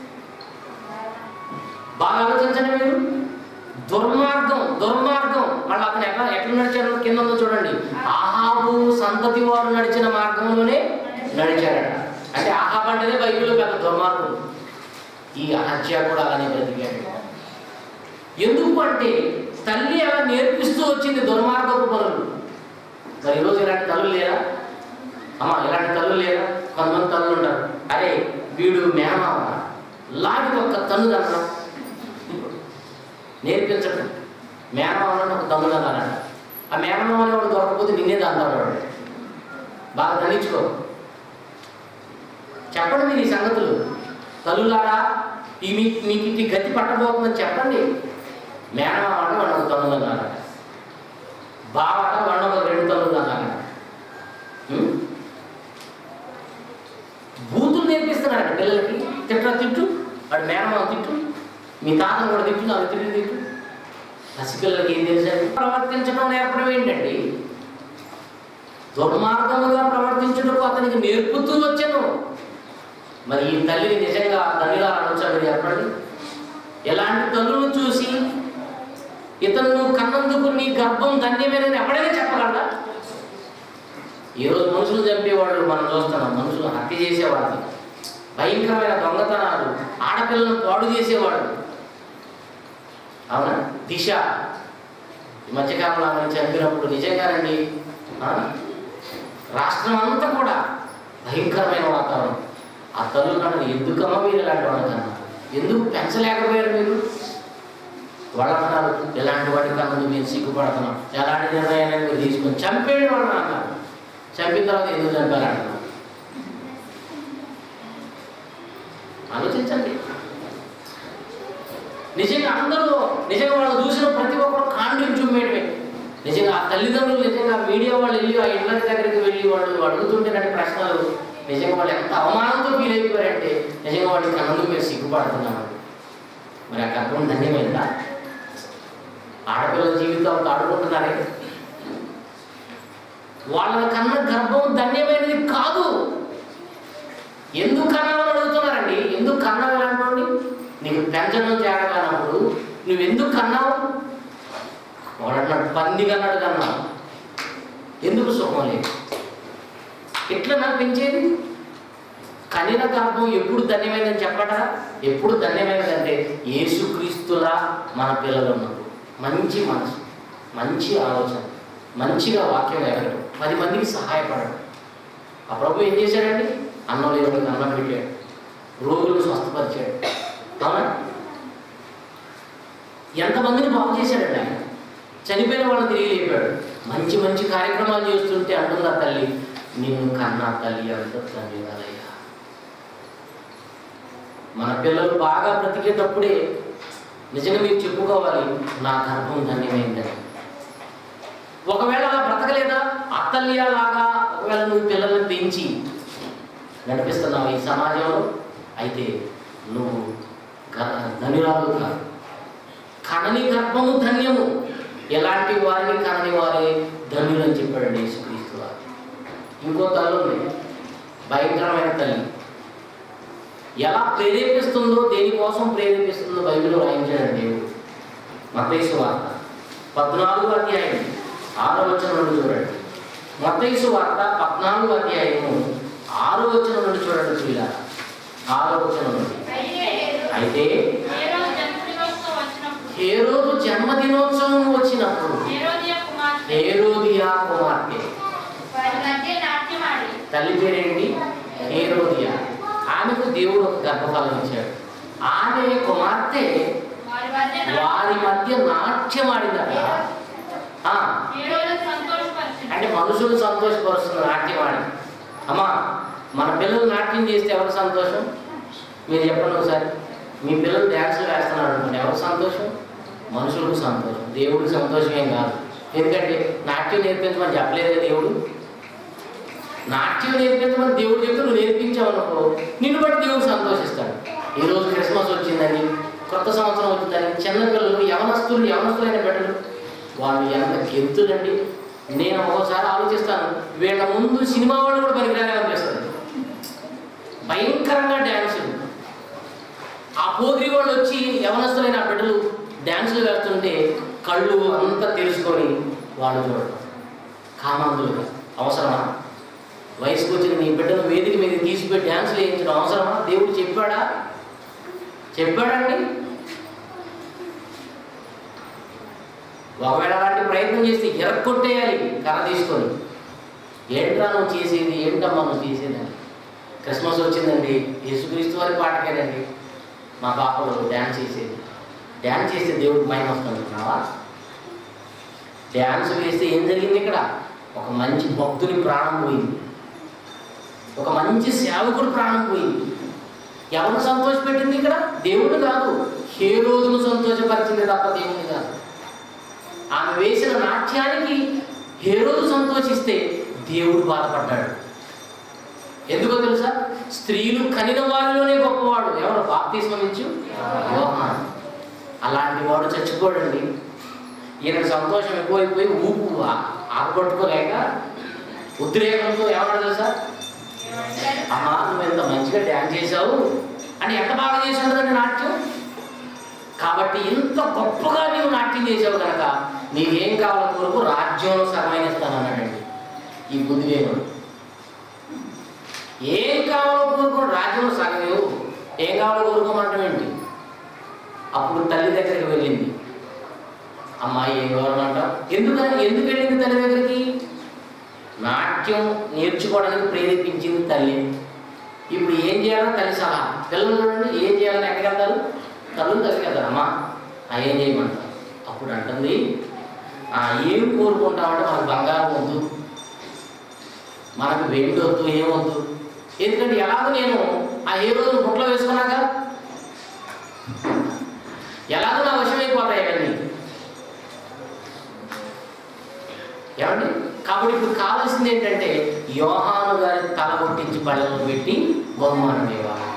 బాగా ఆలోచించండి మీరు. దుర్మార్గం దుర్మార్గం మళ్ళీ అతను ఎక్కడ ఎట్లా నడిచాడు? కింద ఉందో చూడండి. ఆహాబు సంతతి వారు నడిచిన మార్గంలోనే నడిచాడట. అంటే ఆహాబు అంటేనే బైబిల్లో పెద్ద దుర్మార్గం. ఈ అహజ్యా కూడా అలానే బ్రతికాడు. ఎందుకు అంటే తల్లి అలా నేర్పిస్తూ వచ్చింది దుర్మార్గపు పనులు. మరి ఈరోజు ఇలాంటి తల్లులు లేరా? అమ్మ ఇలాంటి తల్లులు లేరా? కొంతమంది తల్లులు ఉంటారు, అరే వీడు మేనమావ లాగి ఒక తన్ను తన్నడం నేర్పించడం. మేనమావ అంటే ఒక తన్ను తన్నారంట. ఆ మేనమావ అని వాడు దొరకపోతే నిన్నే తంతాడు వాడు. బాగా దండించుకో. చెప్పండి మీరు ఈ సంగతులు. తల్లులారా ఈ మీకు మీకు ఇంటి గతి పట్టబోతుందని చెప్పండి. మేనమావ అంటే వాడు ఒక తన్ను తన్నారట. బావట వాడు ఒక రెండు తన్నులు తన్నారట. బూతులు నేర్పిస్తున్నారట పిల్లలకి. తిట్ట తిట్టు, వాడు మేనమావ తిట్టు, మీ తాతను కూడా తిట్టు, నాకు తిట్టు తిట్టు. పసిపిల్లలకి ఏం తెలిసారు? ప్రవర్తించడం నేర్పడం ఏంటండి? దుర్మార్గముగా ప్రవర్తించడం అతనికి నేర్పుతూ వచ్చాను. మరి ఈ తల్లిని నిజంగా తల్లిలా అనొచ్చాడు చెప్పండి. ఎలాంటి తల్లును చూసి ఇతను నువ్వు కన్నందుకు నీ గర్భం ధన్యమేనని ఎవడైనా చెప్పగలరా? ఈరోజు మనుషులు చంపేవాళ్ళు మనం చూస్తున్నాం. మనుషులు హత్య చేసేవాళ్ళు, భయంకరమైన దొంగతనాలు, ఆడపిల్లలను పాడు చేసేవాడు. అవునా? దిశ ఈ మధ్యకాలంలో ఆమెను చంపినప్పుడు నిజంగానండి రాష్ట్రం అంతా కూడా భయంకరమైన వాతావరణం. ఆ తల్లు కన్నా ఎందుకమ్మా మీరు ఇలాంటి వాళ్ళకన్నా ఎందుకు పెంచలేకపోయారు మీరు? వాళ్ళన్నారు ఎలాంటి వాటి కన్నా మేము సిగ్గుపడుతున్నాం, ఎలాంటి నిర్ణయాన్ని మీరు తీసుకొని చంపేయండి వాళ్ళు అన్నారు. చంపిన తర్వాత ఎందుకు చంపారంటున్నారు? ఆలోచించండి. నిజంగా అందరూ నిజంగా వాళ్ళు చూసిన ప్రతి ఒక్కరు కాండ్యం చూపేయడమే. నిజంగా ఆ తల్లిదండ్రులు నిజంగా మీడియా వాళ్ళు వెళ్ళి ఆ ఇళ్ళ దగ్గరికి వెళ్ళి వాళ్ళు అడుగుతుంటేనంటే ప్రశ్నలు నిజంగా వాళ్ళు ఎంత అవమానంతో ఫీల్ అయిపోయారంటే నిజంగా వాడి కన్నులు మీరు సిగ్గుపడుతున్నాము. మరి ఆ గర్భం ధన్యమైందా? ఆడపిల్లల జీవితాలు ఆడుకుంటున్నారే. వాళ్ళ కన్న గర్భం ధన్యమైనది కాదు. ఎందుకు కన్నావని అడుగుతున్నారండి. ఎందుకు కన్నావు? ఎలాంటి నీకు పెంచడం చేరగానప్పుడు నువ్వెందుకు కన్నావు? వాడన్నాడు పంది కన్నాడు కన్నావు. ఎందుకు సుఖం లేదు? ఎట్లా నాకు పెంచేది? కనిన గర్భం ఎప్పుడు ధన్యమైనదని చెప్పడా? ఎప్పుడు ధన్యమైనదంటే యేసుక్రీస్తులా మన పిల్లలు ఉన్నప్పుడు. మంచి మనసు, మంచి ఆలోచన, మంచిగా వాక్యం ఎగరడం, పది మందికి సహాయపడడం. ఆ ప్రభు ఏం చేశాడండి? అన్నం లేని అన్నం పెట్టాడు, రోగులను స్వస్థపరిచాడు. అవునా? ఎంతమందిని బాగు చేశాడండి ఆయన. చనిపోయిన వాళ్ళని తిరిగి లేపాడు. మంచి మంచి కార్యక్రమాలు చేస్తుంటే అంటుందా తల్లి, నిన్ను కన్నా తల్లి అంత తండ్రి వాళ్ళయ్యా. మన పిల్లలు బాగా బ్రతికేటప్పుడే నిజంగా మీరు చెప్పుకోవాలి, నా గర్భం ధన్యమైందని. ఒకవేళ అలా బ్రతకలేదా? అత్తల్యలాగా ఒకవేళ నువ్వు పిల్లలను పెంచి నడిపిస్తున్నావు ఈ సమాజంలో, అయితే నువ్వు ధన్యురాలు కాదు. కనని గర్భము ధన్యము. ఎలాంటి వారిని కనని వారే ధన్యులని చెప్పాడండి యేసుక్రీస్తు వారు. ఇంకో తల్లి ఉంది, భయంకరమైన తల్లి. ఎలా ప్రేరేపిస్తుందో, దేనికోసం ప్రేరేపిస్తుందో బైబిల్లో రాయించాడండి దేవుడు. మత్తయి సువార్త పద్నాలుగు అధ్యాయం ఆరో వచనం నుండి చూడండి. మత్తయి సువార్త పద్నాలుగు అధ్యాయము ఆరో వచనం నుండి చూడండి ప్రియులారా. ఆరో వచనం నుండి. అయితే హేరోదు జన్మదినోత్సవం వచ్చినప్పుడు హేరోదియా కుమార్తె, తల్లి పేరేంటి? హేరోదియా. ఆమెకు దేవుడు ఒక గర్భఫలం ఇచ్చాడు. ఆమె కుమార్తె వారి మధ్య నాట్యం ఆడిందట. అంటే మనుషులు సంతోషపరుస్తున్న నాట్యం ఆడి. అమ్మా, మన పిల్లలు నాట్యం చేస్తే ఎవరు సంతోషం? మీరు చెప్పండి ఒకసారి. మీ పిల్లలు డ్యాన్సులు వేస్తున్నారు అనుకోండి, ఎవరు సంతోషం? మనుషులకు సంతోషం, దేవుడికి సంతోషం ఏం కాదు. ఎందుకంటే నాట్యం నేర్పించమని చెప్పలేదే దేవుడు. నాట్యం నేర్పించమని దేవుడు చెప్తే నువ్వు నేర్పించావు అనుకో, నిన్ను బట్టి దేవుడు సంతోషిస్తాడు. ఈరోజు క్రిస్మస్ వచ్చిందని, కొత్త సంవత్సరం వచ్చిందని చిన్నపిల్లలు, యవనస్తులు, యవనస్తులైన బిడ్డలు వాళ్ళు ఎంత గెంతులండి. నేను ఒకసారి ఆలోచిస్తాను, వీళ్ళ ముందు సినిమా వాళ్ళు కూడా పనికిరాని అనిపిస్తుంది. భయంకరంగా డ్యాన్సులు. ఆ పోగిరి వాళ్ళు వచ్చి యవనస్తులైన బిడ్డలు డ్యాన్సులు వేస్తుంటే కళ్ళు అంతా తెలుసుకొని వాళ్ళు చూడటం కామాంధులుగా. అవసరమా? వయసుకు వచ్చిన నీ బిడ్డను వేదిక మీద తీసిపోయి డ్యాన్సులు వేయించడం అవసరమా? దేవుడు చెప్పాడా? చెప్పాడండి. ఒకవేళ అలాంటి ప్రయత్నం చేస్తే ఎరక్కొట్టేయాలి కర్ర తీసుకొని. ఏంట్రా నువ్వు చేసేది, ఏంటమ్మా నువ్వు చేసేదని. క్రిస్మస్ వచ్చిందండి, యేసుక్రీస్తు వారి పాటకేనండి మా పాపలు డ్యాన్స్ చేసేది. డ్యాన్స్ చేస్తే దేవుడికి మహిమ వస్తుంటున్నావా? డ్యాన్స్ వేస్తే ఏం జరిగింది ఇక్కడ? ఒక మంచి భక్తుని ప్రాణం పోయింది, ఒక మంచి సేవకుడు ప్రాణం పోయింది. ఎవరు సంతోషపెట్టింది ఇక్కడ? దేవుడు కాదు, హేరోదును సంతోషపరిచింది తప్ప దేవుడిని కాదు. ఆమె వేసిన నాట్యానికి హేరోదు సంతోషిస్తే దేవుడు బాధపడ్డాడు. ఎందుకో తెలుసా? స్త్రీలు కనిన వారిలోనే గొప్పవాడు ఎవరు? బాప్తిస్మం ఇచ్చు యోహాను. అలాంటి వాడు చచ్చిపోడండి. ఈయనకు సంతోషం ఎక్కువైపోయి ఊపు ఆగపట్టుకోలేక ఉద్రేకంతో ఏమన్నా తెలుసా, అమ్మా నువ్వు ఎంత మంచిగా డ్యాన్స్ చేసావు అని. ఎంత బాగా చేసి ఉండదండి నాట్యం. కాబట్టి ఇంత గొప్పగా నీవు నాట్యం చేసావు కనుక నీకేం కావాలో కోరుకు, రాజ్యంలో సగమైన ఇస్తానన్నాడండి ఈ బుద్ధివేముడు. ఏం కావాలో కోరుకో, రాజ్యంలో సగమేవు. ఏం కావాలో కోరుకోమంటాం ఏంటి? అప్పుడు తల్లి దగ్గరికి వెళ్ళింది. అమ్మాయి ఏం కావాలంటావు? ఎందుకని ఎందుకు వెళ్ళింది తల్లి దగ్గరికి? నాట్యం నేర్చుకోవడానికి ప్రేరేపించింది తల్లి. ఇప్పుడు ఏం చేయాలో తల్లి సలహా. పిల్లలు చూడండి, ఏం చేయాలని ఎక్కడికి వెళ్తారు? తల్లు తల్లికి వెళ్తారు. అమ్మా ఆ ఏం చేయమంటారు? అప్పుడు అంటుంది, ఏం కోరుకుంటామంటే మనకు బంగారం వద్దు, మనకు వెండి వద్దు, ఏమొద్దు. ఎందుకంటే ఎలాగో నేను ఆ ఏ రోజు బుట్టలో వేసుకున్నాక ఎలాగో నా వశమైపోతాయి అవన్నీ. ఏమండి? కాబట్టి ఇప్పుడు కావాల్సింది ఏంటంటే యోహాను గారి తల కొట్టించి పళ్ళలో పెట్టి బహుమానం ఇవ్వాలి.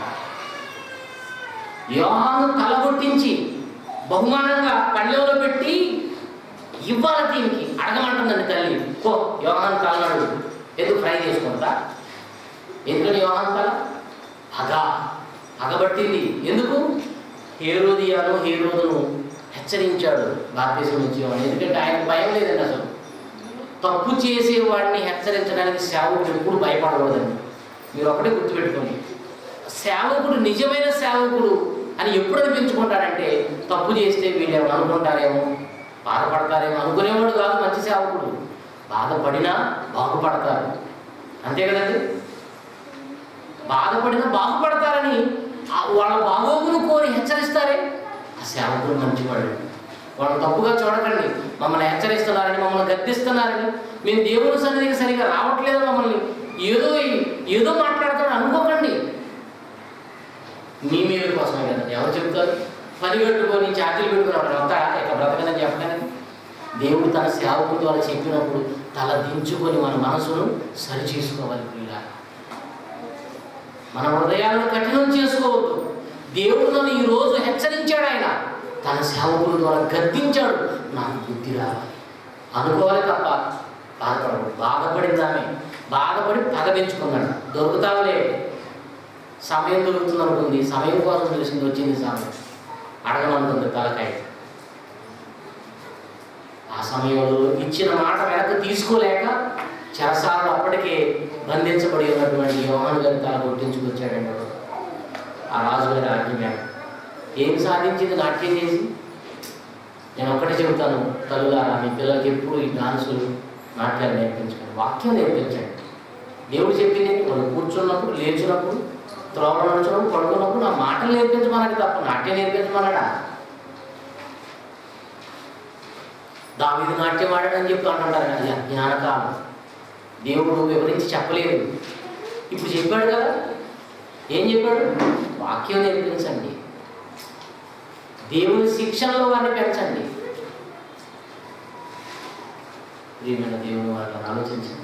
యోహాను తల కొట్టించి బహుమానంగా పళ్ళెంలో పెట్టి ఇవ్వాలి. దీనికి అడగమంటుందండి తల్లి. కో యోహాను తలనాడు ఎందుకు ఫ్రై చేసుకుంటా? ఎందుకని యోహాను తల పగ పగబట్టింది. ఎందుకు? హేరోదియాను హేరోదును హెచ్చరించాడు బాప్తిసం ఇచ్చేవాడిని. ఎందుకంటే ఆయనకు భయం లేదండి. అసలు తప్పు చేసేవాడిని హెచ్చరించడానికి సేవకుడు ఎప్పుడు భయపడకూడదండి. మీరు ఒకటే గుర్తుపెట్టుకోండి, సేవకుడు నిజమైన సేవకుడు అని ఎప్పుడు అనిపించుకుంటాడంటే తప్పు చేస్తే వీళ్ళు ఏమో అనుకుంటారేమో, బాధపడతారేమో అనుకునేవాడు కాదు మంచి సేవకుడు. బాధపడినా బాగుపడతారు, అంతే కదండి. బాధపడినా బాగుపడతారని వాళ్ళ బాగోగులు కోరి హెచ్చరిస్తారే, ఆ సేవకుడు మంచివాడు. వాళ్ళు తప్పుగా చూడకండి. మమ్మల్ని హెచ్చరిస్తున్నారని, మమ్మల్ని గద్దిస్తున్నారని, మేము దేవుని సన్నిధికి సరిగా రావట్లేదు, మమ్మల్ని ఏదో ఏదో మాట్లాడతారని అనుకోకండి. మీ మీద కోసమే కదా. ఎవరు చెప్తారు? పని కట్టుకొని చాకరీలు పెట్టుకుని వాడు వస్తాడా ఇక బ్రతకదని చెప్పడానికి? దేవుడు తన సేవకుల ద్వారా చెప్పినప్పుడు తల దించుకొని మన మనసును సరి చేసుకోవాలి. ప్రియులారా, మన హృదయాలను కఠినం చేసుకోవద్దు. దేవుడు నన్ను ఈరోజు హెచ్చరించాడు, ఆయన తన సేవకుల ద్వారా గద్దించాడు, నాకు బుద్ధి రావాలి అనుకోవాలి తప్ప బాధపడదు. బాధపడిందామే బాధపడి పగ తెచ్చుకున్నాడు. దొరుకుతావులే, సమయం దొరుకుతుంది అనుకుంది, సమయం కోసం తెలిసింది, వచ్చింది సమయం అడగమంటుంది తలకాయ. ఆ సమయంలో ఇచ్చిన మాట వెనక్కి తీసుకోలేక చెరసాలలో అప్పటికే బంధించబడి ఉన్నటువంటి యోహాను గారి తల కొట్టించుకొచ్చాడండి. ఆ రాజుగారి ఆజ్ఞ ఏం సాధించింది నాట్యం చేసి? నేను ఒక్కటే చెబుతాను, తల్లులారా మీ పిల్లలకి ఎప్పుడు ఈ డాన్సులు నాట్యాలు నేర్పించండి, వాక్యం నేర్పించండి. దేవుడు చెప్పింది వాళ్ళు కూర్చున్నప్పుడు, లేచినప్పుడు, త్రోవలో నడిచినప్పుడు, పడుకున్నప్పుడు నా మాటలు నేర్పించమన్నాడు తప్ప నాట్యం నేర్పించమన్నాడా? దావీదు నాట్యం ఆడాడని చెప్పి అంటుంటారు, అది అజ్ఞానకాలం. దేవుడు వివరించి చెప్పలేదు, ఇప్పుడు చెప్పాడు కదా. ఏం చెప్పాడు? వాక్యం నేర్పించండి, దేవుని శిక్షణలో వారిని పెంచండి. ప్రియమైన దేవుని వారిని ఆలోచించండి.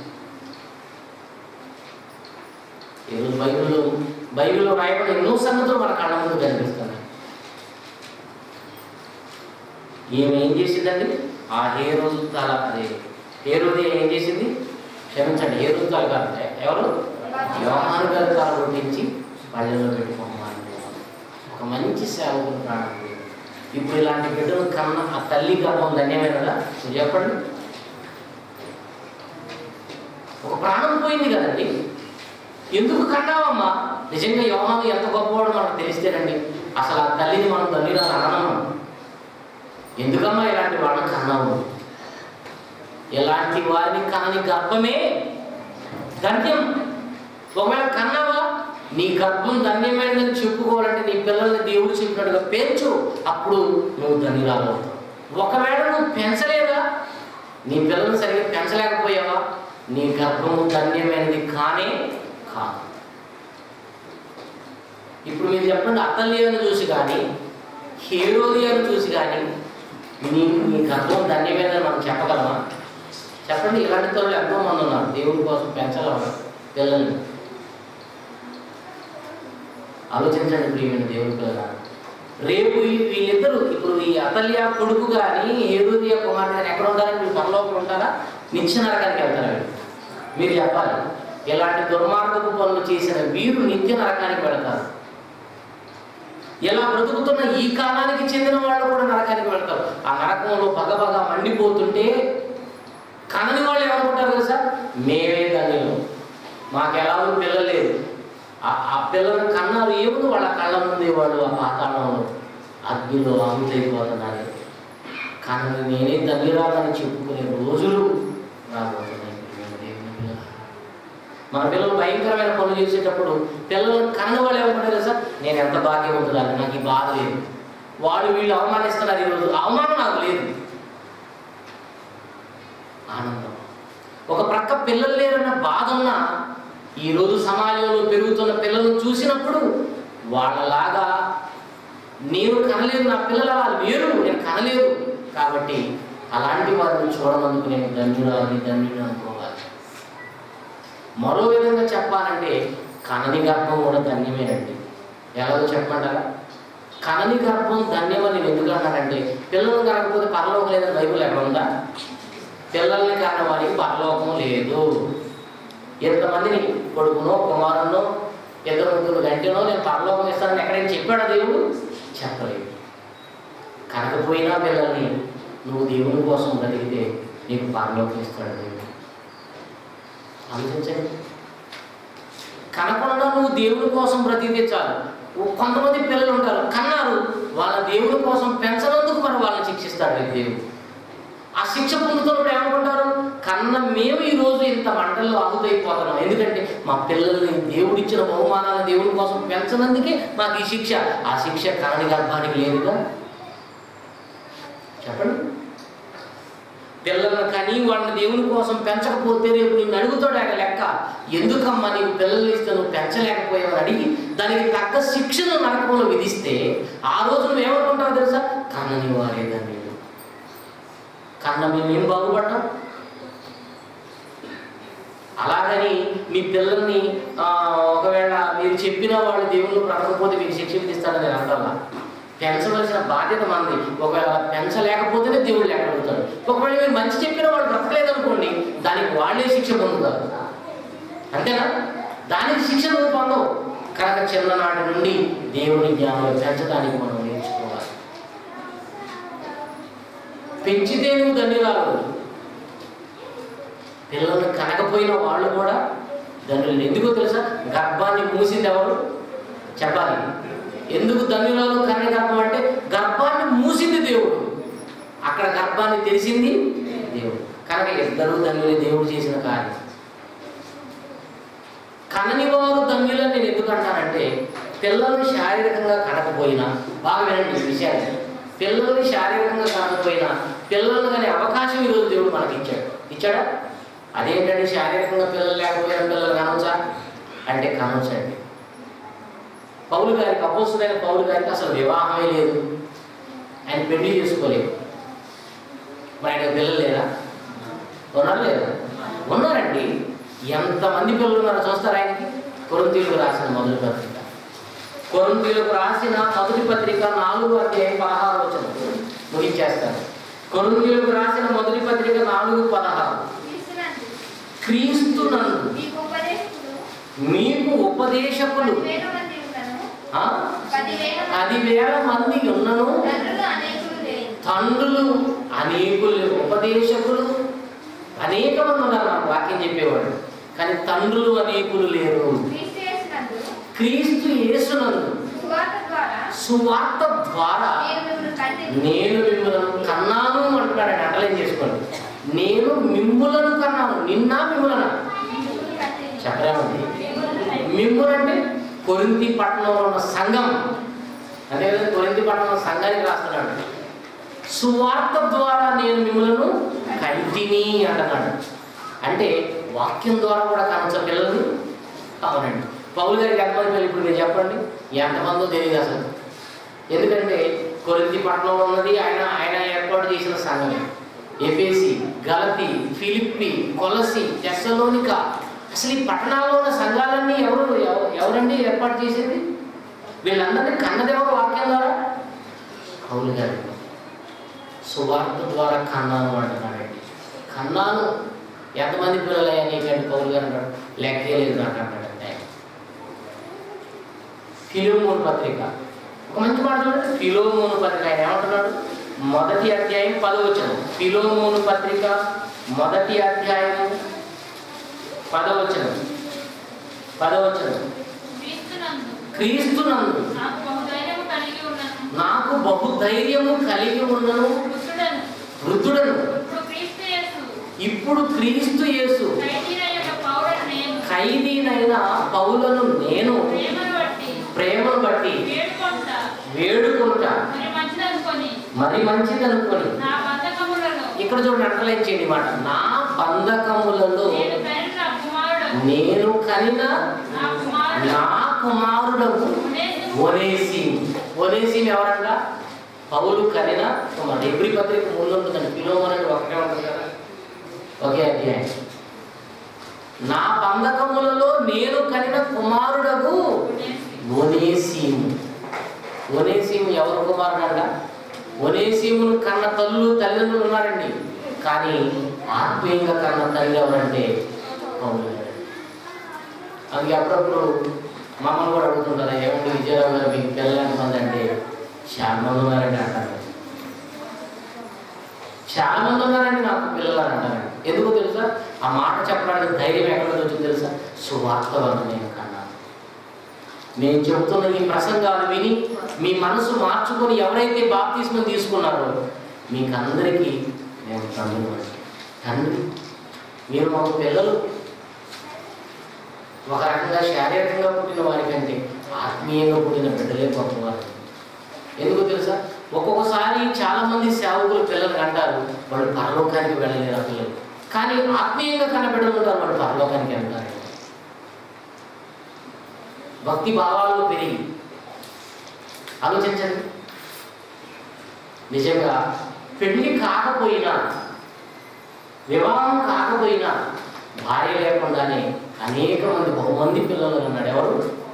ఈరోజు బైబిల్లో బైబిల్లో రాయబడిన ఎన్నో సంగతులు మన కళ్ళ ముందు కనిపిస్తున్నాయి. ఈమె ఏం చేసిందండి? ఆ హేరోదు తల, అదే హేరోది ఏం చేసింది? క్షమించండి, హేరోదు తల కాదు, ఎవరు? యోహాను గారి తల కొట్టించి పళ్ళెలో పెట్టుకోమని ఒక మంచి సేవకుడు ప్రాణం. ఇప్పుడు ఇలాంటి బిడ్డలు కన్నా ఆ తల్లి గర్భం ధన్యమైనదా? మీరు చెప్పండి. ఒక ప్రాణం పోయింది కదండి, ఎందుకు కన్నావమ్మా? నిజంగా యోహాను ఎంత గొప్పవాడు మనకు తెలిస్తేనండి అసలు ఆ తల్లిని మనం ధన్యురాలు అనము. ఎందుకమ్మా ఇలాంటి వాళ్ళని కన్నావు? ఇలాంటి వారిని కనని గర్భమే ధన్యం. ఒకవేళ కన్నావా, నీ గర్భం ధన్యమైనదని చెప్పుకోవాలంటే నీ పిల్లల్ని దేవుడు చెప్పినట్టుగా పెంచు, అప్పుడు నువ్వు ధన్యురాలు అవుతావు. ఒకవేళ నువ్వు పెంచలేదా, నీ పిల్లల్ని సరిగ్గా పెంచలేకపోయావా, నీ గర్భము ధన్యమైనది కానే కాదు. ఇప్పుడు మీరు చెప్పండి, అతల్లియను చూసి కానీ హేరోదియను చూసి కానీ నీ నీ గర్భం ధన్యమైనదని మనం చెప్పగలమా? చెప్పండి. ఇలాంటి తోళ్ళు ఎంతో మంది ఉన్నారు, దేవుడి కోసం పెంచాలి పిల్లల్ని. ఆలోచించండి ప్రియమైన దేవుడి పిల్లలు. రేపు వీళ్ళిద్దరు, ఇప్పుడు ఈ అతల్య కొడుకు కానీ హేరోదియ కుమార్తె కానీ ఎక్కడ ఉంటారని మీరు పరలోకంలో ఉంటారా? నిత్య నరకానికి వెళ్తారా? మీరు చెప్పాలి. ఇలాంటి దుర్మార్గపు పనులు చేసిన వీరు నిత్య నరకానికి వెళతారు. ఇలా బ్రతుకుతున్న ఈ కాలానికి చెందిన వాళ్ళు కూడా నరకానికి వెళ్తారు. ఆ నరకంలో బగబగా మండిపోతుంటే కనని వాళ్ళు ఏమనుకుంటారు కదా సార్, మేమే ధన్యులు, మాకు ఎలాగో పిల్లలు లేదు. ఆ పిల్లలను కన్నారు, ఏముంది వాళ్ళ కళ్ళ ముందే వాళ్ళు ఆ పాతాళంలో అగ్నిలో ఆహుతైపోతున్నారు. కానీ నేనే ధన్యురాలని చెప్పుకునే రోజులు రాబోతున్నాయి. మన పిల్లలు భయంకరమైన పనులు చేసేటప్పుడు పిల్లలను కన్న వాళ్ళు ఏమనుకుంటారు సార్, నేను ఎంత భాగ్యవంతురాలి, నాకు ఈ బాధ లేదు. వాళ్ళు వీళ్ళు అవమానిస్తున్నారు, ఈరోజు అవమానం నాకు లేదు, ఆనందం. ఒక ప్రక్క పిల్లలు లేరన్న బాధ ఉన్న ఈరోజు సమాజంలో పెరుగుతున్న పిల్లలను చూసినప్పుడు వాళ్ళలాగా నేను కనలేదు, నా పిల్లలు అలా లేరు, నేను కనలేదు, కాబట్టి అలాంటి వారిని చూడనందుకు నేను ధన్యురాలని ధన్యుడు అనుకోవాలి. మరో విధంగా చెప్పాలంటే కనని గర్భం కూడా ధన్యమేనండి. ఎలాగో చెప్పమంటారా? కనని గర్భం ధన్యమని నేను ఎందుకు అన్నానంటే, పిల్లలు కనకపోతే పరలోకం లేదని బైబిల్ ఎక్కడ ఉందా? పిల్లల్ని కన్న వారికి పరలోకం లేదు. ఎంతమందిని కొడుకునో కుమారునో ఇద్దరు ముగ్గురు గంటనో నేను పరలోకం ఇస్తానని ఎక్కడైనా చెప్పాడా దేవుడు? చెప్పలేదు. కనకపోయినా పిల్లల్ని నువ్వు దేవుని కోసం బ్రతికితే నీకు పరలోకం ఇస్తాడు దేవుడు. ఆలోచించండి. కనకుండా నువ్వు దేవుని కోసం బ్రతికితే చాలు. కొంతమంది పిల్లలు ఉంటారు, కన్నారు, వాళ్ళ దేవుని కోసం పెంచనందుకు మరి వాళ్ళని శిక్షిస్తాడు దేవుడు. ఆ శిక్ష పొందుతున్నప్పుడు ఏమనుకుంటారు, కన్న మేము ఈరోజు ఇంత మంటల్లో ఆహుతైపోతున్నాం, ఎందుకంటే మా పిల్లల్ని దేవుడిచ్చిన బహుమానాలను దేవుని కోసం పెంచనందుకే మాకు ఈ శిక్ష. ఆ శిక్ష కనని గర్భానికి లేదుగా. చెప్పండి. పిల్లలను కానీ వాళ్ళని దేవుని కోసం పెంచకపోతే రేపు నిన్ను అడుగుతాడు ఆయన లెక్క, ఎందుకమ్మా నీకు పిల్లలు ఇస్తే నువ్వు పెంచలేకపోయావని అడిగి దానికి తగ్గ శిక్షను నరకంలో విధిస్తే ఆ రోజు నువ్వు ఏమనుకుంటావు తెలుసా, కన్నని వారేదని. కన్న మేమేం బాగుపడ్డాం? అలాగని మీ పిల్లల్ని ఒకవేళ మీరు చెప్పిన వాళ్ళు దేవుళ్ళు బ్రతకపోతే మీకు శిక్ష విధిస్తాడని నేను అంటాను. పెంచవలసిన బాధ్యత మనది. ఒకవేళ పెంచలేకపోతేనే దేవుళ్ళు లెక్క అడుగుతాడు. ఒకవేళ మీరు మంచి చెప్పిన వాళ్ళు బ్రతకలేదనుకోండి, దానికి వాళ్ళే శిక్ష పొందుతారు. అంతేనా? దానికి శిక్ష నువ్వు పొందవు. కనుక చిన్ననాటి నుండి దేవుని జ్ఞానం పెంచడానికి మనం నేర్చుకోవాలి. పెంచితే నువ్వు ధన్యురాలు. పిల్లల్ని కనకపోయిన వాళ్ళు కూడా ధన్యులు. ఎందుకో తెలుసా? గర్భాన్ని మూసింది ఎవరు చెప్పాలి. ఎందుకు ధన్యురాలు కన్య గర్భం అంటే గర్భాన్ని మూసింది దేవుడు, అక్కడ గర్భాన్ని తెలిసింది దేవుడు. కనుక ఇద్దరు ధన్యులే దేవుడు చేసిన కార్యం. కనని వారు ధన్యులని నేను ఎందుకు అంటానంటే, పిల్లల్ని శారీరకంగా కనకపోయినా, బాగా వినండి ఈ విషయాన్ని, పిల్లల్ని శారీరకంగా కనకపోయినా పిల్లల్ని కానీ అవకాశం ఈరోజు దేవుడు మనకి ఇచ్చాడు. ఇచ్చాడా? అదేంటంటే శారీరకంగా పిల్లలు లేకపోయినా పిల్లలు కనవచ్చా అంటే కనవచ్చండి. పౌలు గారికి, అపోస్తులైన పౌలు గారికి అసలు వివాహమే లేదు, ఆయన పెళ్లి చేసుకోలేదు. మరి ఆయన పిల్లలు లేరా? ఉన్నారు లేదా? ఉన్నారండి. ఎంతమంది పిల్లలు ఉన్నారో చూస్తారు ఆయనకి. కొరింథీయులకు రాసిన మొదటి పత్రిక, కొరింథీయులకు రాసిన మొదటి పత్రిక నాలుగు అధ్యాయం పదహారు వచనం ముగించేస్తాను. కొరింథీయులకు రాసిన మొదటి పత్రిక నాలుగు పదహారు. క్రీస్తునందు మీకు ఉపదేశకులు పదివేల మంది ఉన్నను, తండ్రులు అనేకులు, ఉపదేశకులు అనేక మంది ఉన్నారు. నాకు వాక్యం చెప్పేవాడు, కానీ తండ్రులు అనేకులు లేరు. క్రీస్తు యేసునందు సువార్త ద్వారా నేను మిమ్మల్ని కన్నాను అంటున్నాడు. అంటలేం చేసుకోండి. నేను మిమ్ములను కన్నాను. నిన్న మిమ్ములనా చెప్పలేమండి. మిమ్ములంటే కొరింథీ పట్టణంలో ఉన్న సంఘం, అంతే కదా. కొరింథీ పట్టణంలో సంఘానికి రాస్తున్నాడు. సువార్త ద్వారా నేను మిమ్మల్ని కంటిని అంటున్నాడు. అంటే వాక్యం ద్వారా కూడా కనచ పిల్లలు. అవునండి. పౌలు గారికి ఎంతమంది పిల్లలు ఇప్పుడు మీరు చెప్పండి, ఎంతమందో తెలియదు అసలు. ఎందుకంటే కొరింథీ పట్టణంలో ఉన్నది ఆయన ఆయన ఏర్పాటు చేసిన సంఘమే. ఎఫెసీ, గలతీ, ఫిలిప్పి, కొలసి, తెస్సలోనిక, అసలు ఈ పట్టణాల్లో ఉన్న సంఘాలన్నీ ఎవరు ఎవరండి ఏర్పాటు చేసేది? వీళ్ళందరినీ కన్నదెవరు వాక్యం ద్వారా? పౌలు గారు. సువార్త ద్వారా కన్నాను అంటున్నాడండి. కన్నాను. ఎంతమంది పిల్లలు అయ్యా నీకంటే పౌలు గారు అంటాడు, లెక్కే లేదు నాకు అంటాడంటే. ఫిలోమోను పత్రిక, ఒక మంచి మాట చూడండి. ఫిలోమోను పత్రిక ఆయన ఏమంటున్నాడు? మొదటి అధ్యాయం పదవచనం. ఫిలోమోను పత్రిక మొదటి అధ్యాయం పదవచనం. పదవచనం. క్రీస్తునందు నాకు బహుధైర్యము కలిగి ఉన్నను, వృద్ధుడను. ఇప్పుడు క్రీస్తు యేసు ఖైదీనైన పౌలను నేను ప్రేమను బట్టి వేడుకుంటా, మరి మంచిది అనుకొని. ఇక్కడ చూడండి, అర్థలేంచేయండి మాట. నా బంధకములలో నేను కనిన నా కుమారుడకు ఒనేసిము. ఒనేసిము ఎవరంట? పౌలు కనిన కుమారుడు. హెబ్రీ పత్రిక ముందు ఉంటుందండి. ఫిలోమోను అని ఒకటే ఉంటుంది కదా, ఒకే అధ్యాయం. నా బంధకములలో నేను కనిన కుమారుడకు ఒనేసిము. ఒనేసిము ఎవరు కుమారుడు అంట? ఒనేసిమును కన్న తల్లు తల్లిదండ్రులు ఉన్నారండి, కానీ ఆత్మీయంగా కన్న తల్లి ఎవరంటే పౌలు గారు. అందుకే అప్పుడప్పుడు మమ్మల్ని కూడా అడుగుతుంటారా, ఏమంటే విజయరావు గారు మీకు పిల్లలు ఎంతమంది అంటే, చాలా మంది ఉన్నారండి అంటారు. చాలా మంది ఉన్నారండి నాకు పిల్లలు అంటారండి. ఎందుకో తెలుసా? ఆ మాట చెప్పడానికి ధైర్యం ఎక్కడ వచ్చిందో తెలుసా? సువార్త వల్ల నేను కన్నాను. నేను చెబుతున్న ఈ ప్రసంగాలు విని మీ మనసు మార్చుకొని ఎవరైతే బాప్తిస్మం తీసుకున్నారో మీకు అందరికీ నేను తండ్రి. తండ్రి మీరు మాకు పిల్లలు. ఒక రకంగా శారీరకంగా పుట్టిన వారికంటే ఆత్మీయంగా పుట్టిన బిడ్డలే గొప్పవారు. ఎందుకు తెలుసా? ఒక్కొక్కసారి చాలామంది సేవకులు పిల్లలు అంటారు వాళ్ళు పరలోకానికి వెళ్ళలేరు ఆ పిల్లలు, కానీ ఆత్మీయంగా కన్న బిడ్డలు ఉంటారు వాళ్ళు పరలోకానికి వెళ్తారు. భక్తి భావాల్లో పెరిగి ఆలోచించండి. నిజంగా పెళ్లి కాకపోయినా, వివాహం కాకపోయినా, భార్య లేకుండానే అనేక మంది బహుమంది పిల్లలు ఉన్నాడు. ఎవరు?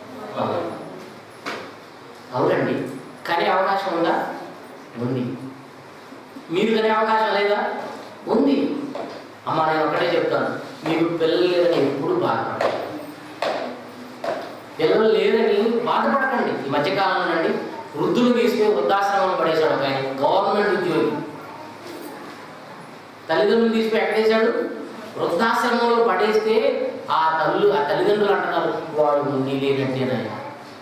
అవునండి. కనే అవకాశం ఉందా? ఉంది. మీరు కనే అవకాశం లేదా? ఉంది. అమ్మ నేను ఒకటే చెప్తాను, మీకు పిల్లలు లేదని ఎప్పుడు బాధపడకండి. పిల్లలు లేదని బాధపడకండి. ఈ మధ్యకాలంలో అండి వృద్ధులు తీసుకుని వృద్ధాశ్రమంలో పడేశాడు ఒక ఆయన, గవర్నమెంట్ ఉద్యోగి. తల్లిదండ్రులు తీసుకుని ఎక్కడేశాడు? వృద్ధాశ్రమంలో పడేస్తే ఆ తల్లు ఆ తల్లిదండ్రులు అంటున్నారు, వాడు ఉండి లేనట్టేనాయన.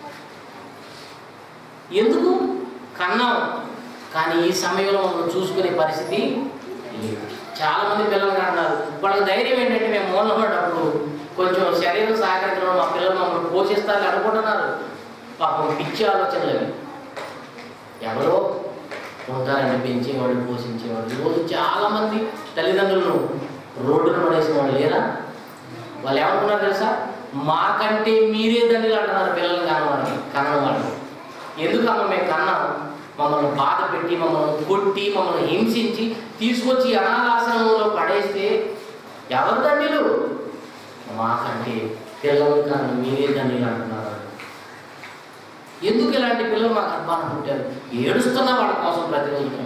ఎందుకు? కన్నాం, కానీ ఈ సమయంలో మనం చూసుకునే పరిస్థితి లేదు. చాలా మంది పిల్లలు అంటున్నారు, వాళ్ళకి ధైర్యం ఏంటంటే మేము మూలం పడ్డప్పుడు కొంచెం శరీరం సహకరించడం, మా పిల్లలు మమ్మల్ని పోషిస్తారని అనుకుంటున్నారు. పాపం పిచ్చి ఆలోచనలు అవి. ఎవరో ఉంటారని పెంచేవాడు, పోషించేవాడు. ఈరోజు చాలామంది తల్లిదండ్రులను రోడ్డున పడేసిన వాళ్ళు లేరా? వాళ్ళు ఏమనుకున్నారు తెలుసా? మాకంటే మీరే తండ్రులు అంటున్నారు పిల్లలు కనవాడిని కనడం వాళ్ళు. ఎందుకమ్మ మేము కన్నాం? మమ్మల్ని బాధ పెట్టి, మమ్మల్ని కొట్టి, మమ్మల్ని హింసించి తీసుకొచ్చి అనాథాశ్రమంలో పడేస్తే ఎవరు తండ్రులు? మాకంటే పిల్లలు కన్నా మీరే తండ్రులు అంటున్నారు. ఎందుకు ఇలాంటి పిల్లలు మాకు గర్భాన పుట్టారు? ఏడుస్తున్నా వాళ్ళ కోసం ప్రతిరోజు.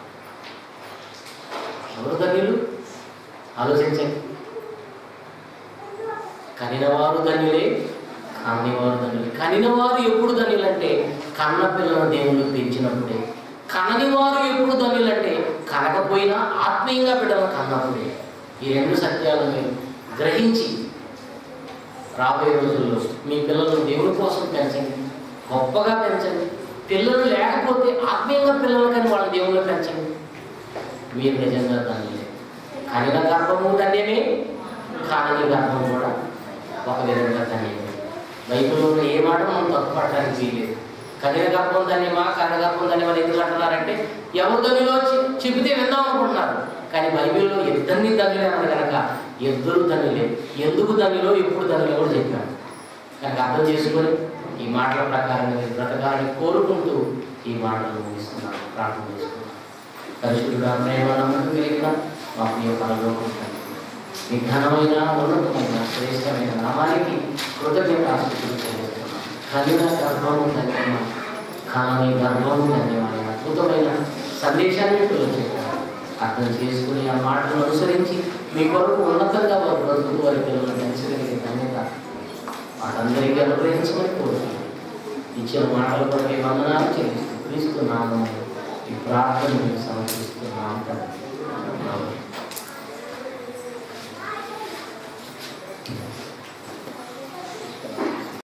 ఎవరు ధన్యులు? ఆలోచించండి. కనినవారు ధన్యులే, కన్నవారు ధన్యులే. కనినవారు ఎప్పుడు ధన్యులంటే కన్న పిల్లలను దేవుళ్ళు పెంచినప్పుడే. కననివారు ఎప్పుడు ధన్యులంటే కనకపోయినా ఆత్మీయంగా బిడ్డలను కన్నప్పుడే. ఈ రెండు సత్యాలను మీరు గ్రహించి రాబోయే రోజుల్లో మీ పిల్లలను దేవుడి కోసం పెంచండి, గొప్పగా పెంచండి. పిల్లలు లేకపోతే ఆత్మీయంగా పిల్లలు కానీ వాళ్ళ దేవుళ్ళు పెంచండి. మీరు నిజంగా ధన్యులే. కనిన గర్భము ధన్యమే, కానని గర్భం కూడా ఒక విధంగా ధన్యమే. బైబిల్లో ఏ మాట మనం తప్పుపడటానికి వీలేదు. కనిన గర్భం ధన్యమా, కనిన గర్భం ధన్యమని ఎందుకు అంటున్నారంటే ఎవరు ధనిలో చెబితే విందాం అనుకుంటున్నారు. కానీ బైబిల్లో ఇద్దరిని ధన్యులే అన్నది కనుక ఇద్దరు ధన్యులే. ఎందుకు ధనిలో, ఎప్పుడు ధనిలో కూడా చెప్పాడు. కనుక అర్థం చేసుకొని ఈ మాటల ప్రకారం బ్రతకాలని కోరుకుంటూ ఈ మాటలు ముగిస్తున్నాను, ప్రార్థన చేసుకున్నాను. పరిశుద్ధుడా, ప్రేమ నమ్మకం కలిగిన మా ప్రియ పరలోకం మీ ఘనమైన, ఉన్నతమైన, శ్రేష్టమైన నామానికి కృతజ్ఞతాస్తుతులు చెల్లిస్తున్నాం. కలిగిన గర్భము ధన్యమా, కానీ గర్భము ధన్యమైన అద్భుతమైన సందేశాన్ని మీరు చెప్పారు. అర్థం చేసుకుని ఆ మాటలను అనుసరించి మీ కొరకు ఉన్నతంగా వారు బ్రతుకుతూ వారి పిల్లలను పెంచగలిగే ధన్యత వాటందరికీ అనుగ్రహించమని కోరుతున్నాను. ఇచ్చిన మాటల కొరకు వందనాలు చెల్లిస్తూ క్రీస్తు నామములో ఈ ప్రార్థన సమస్య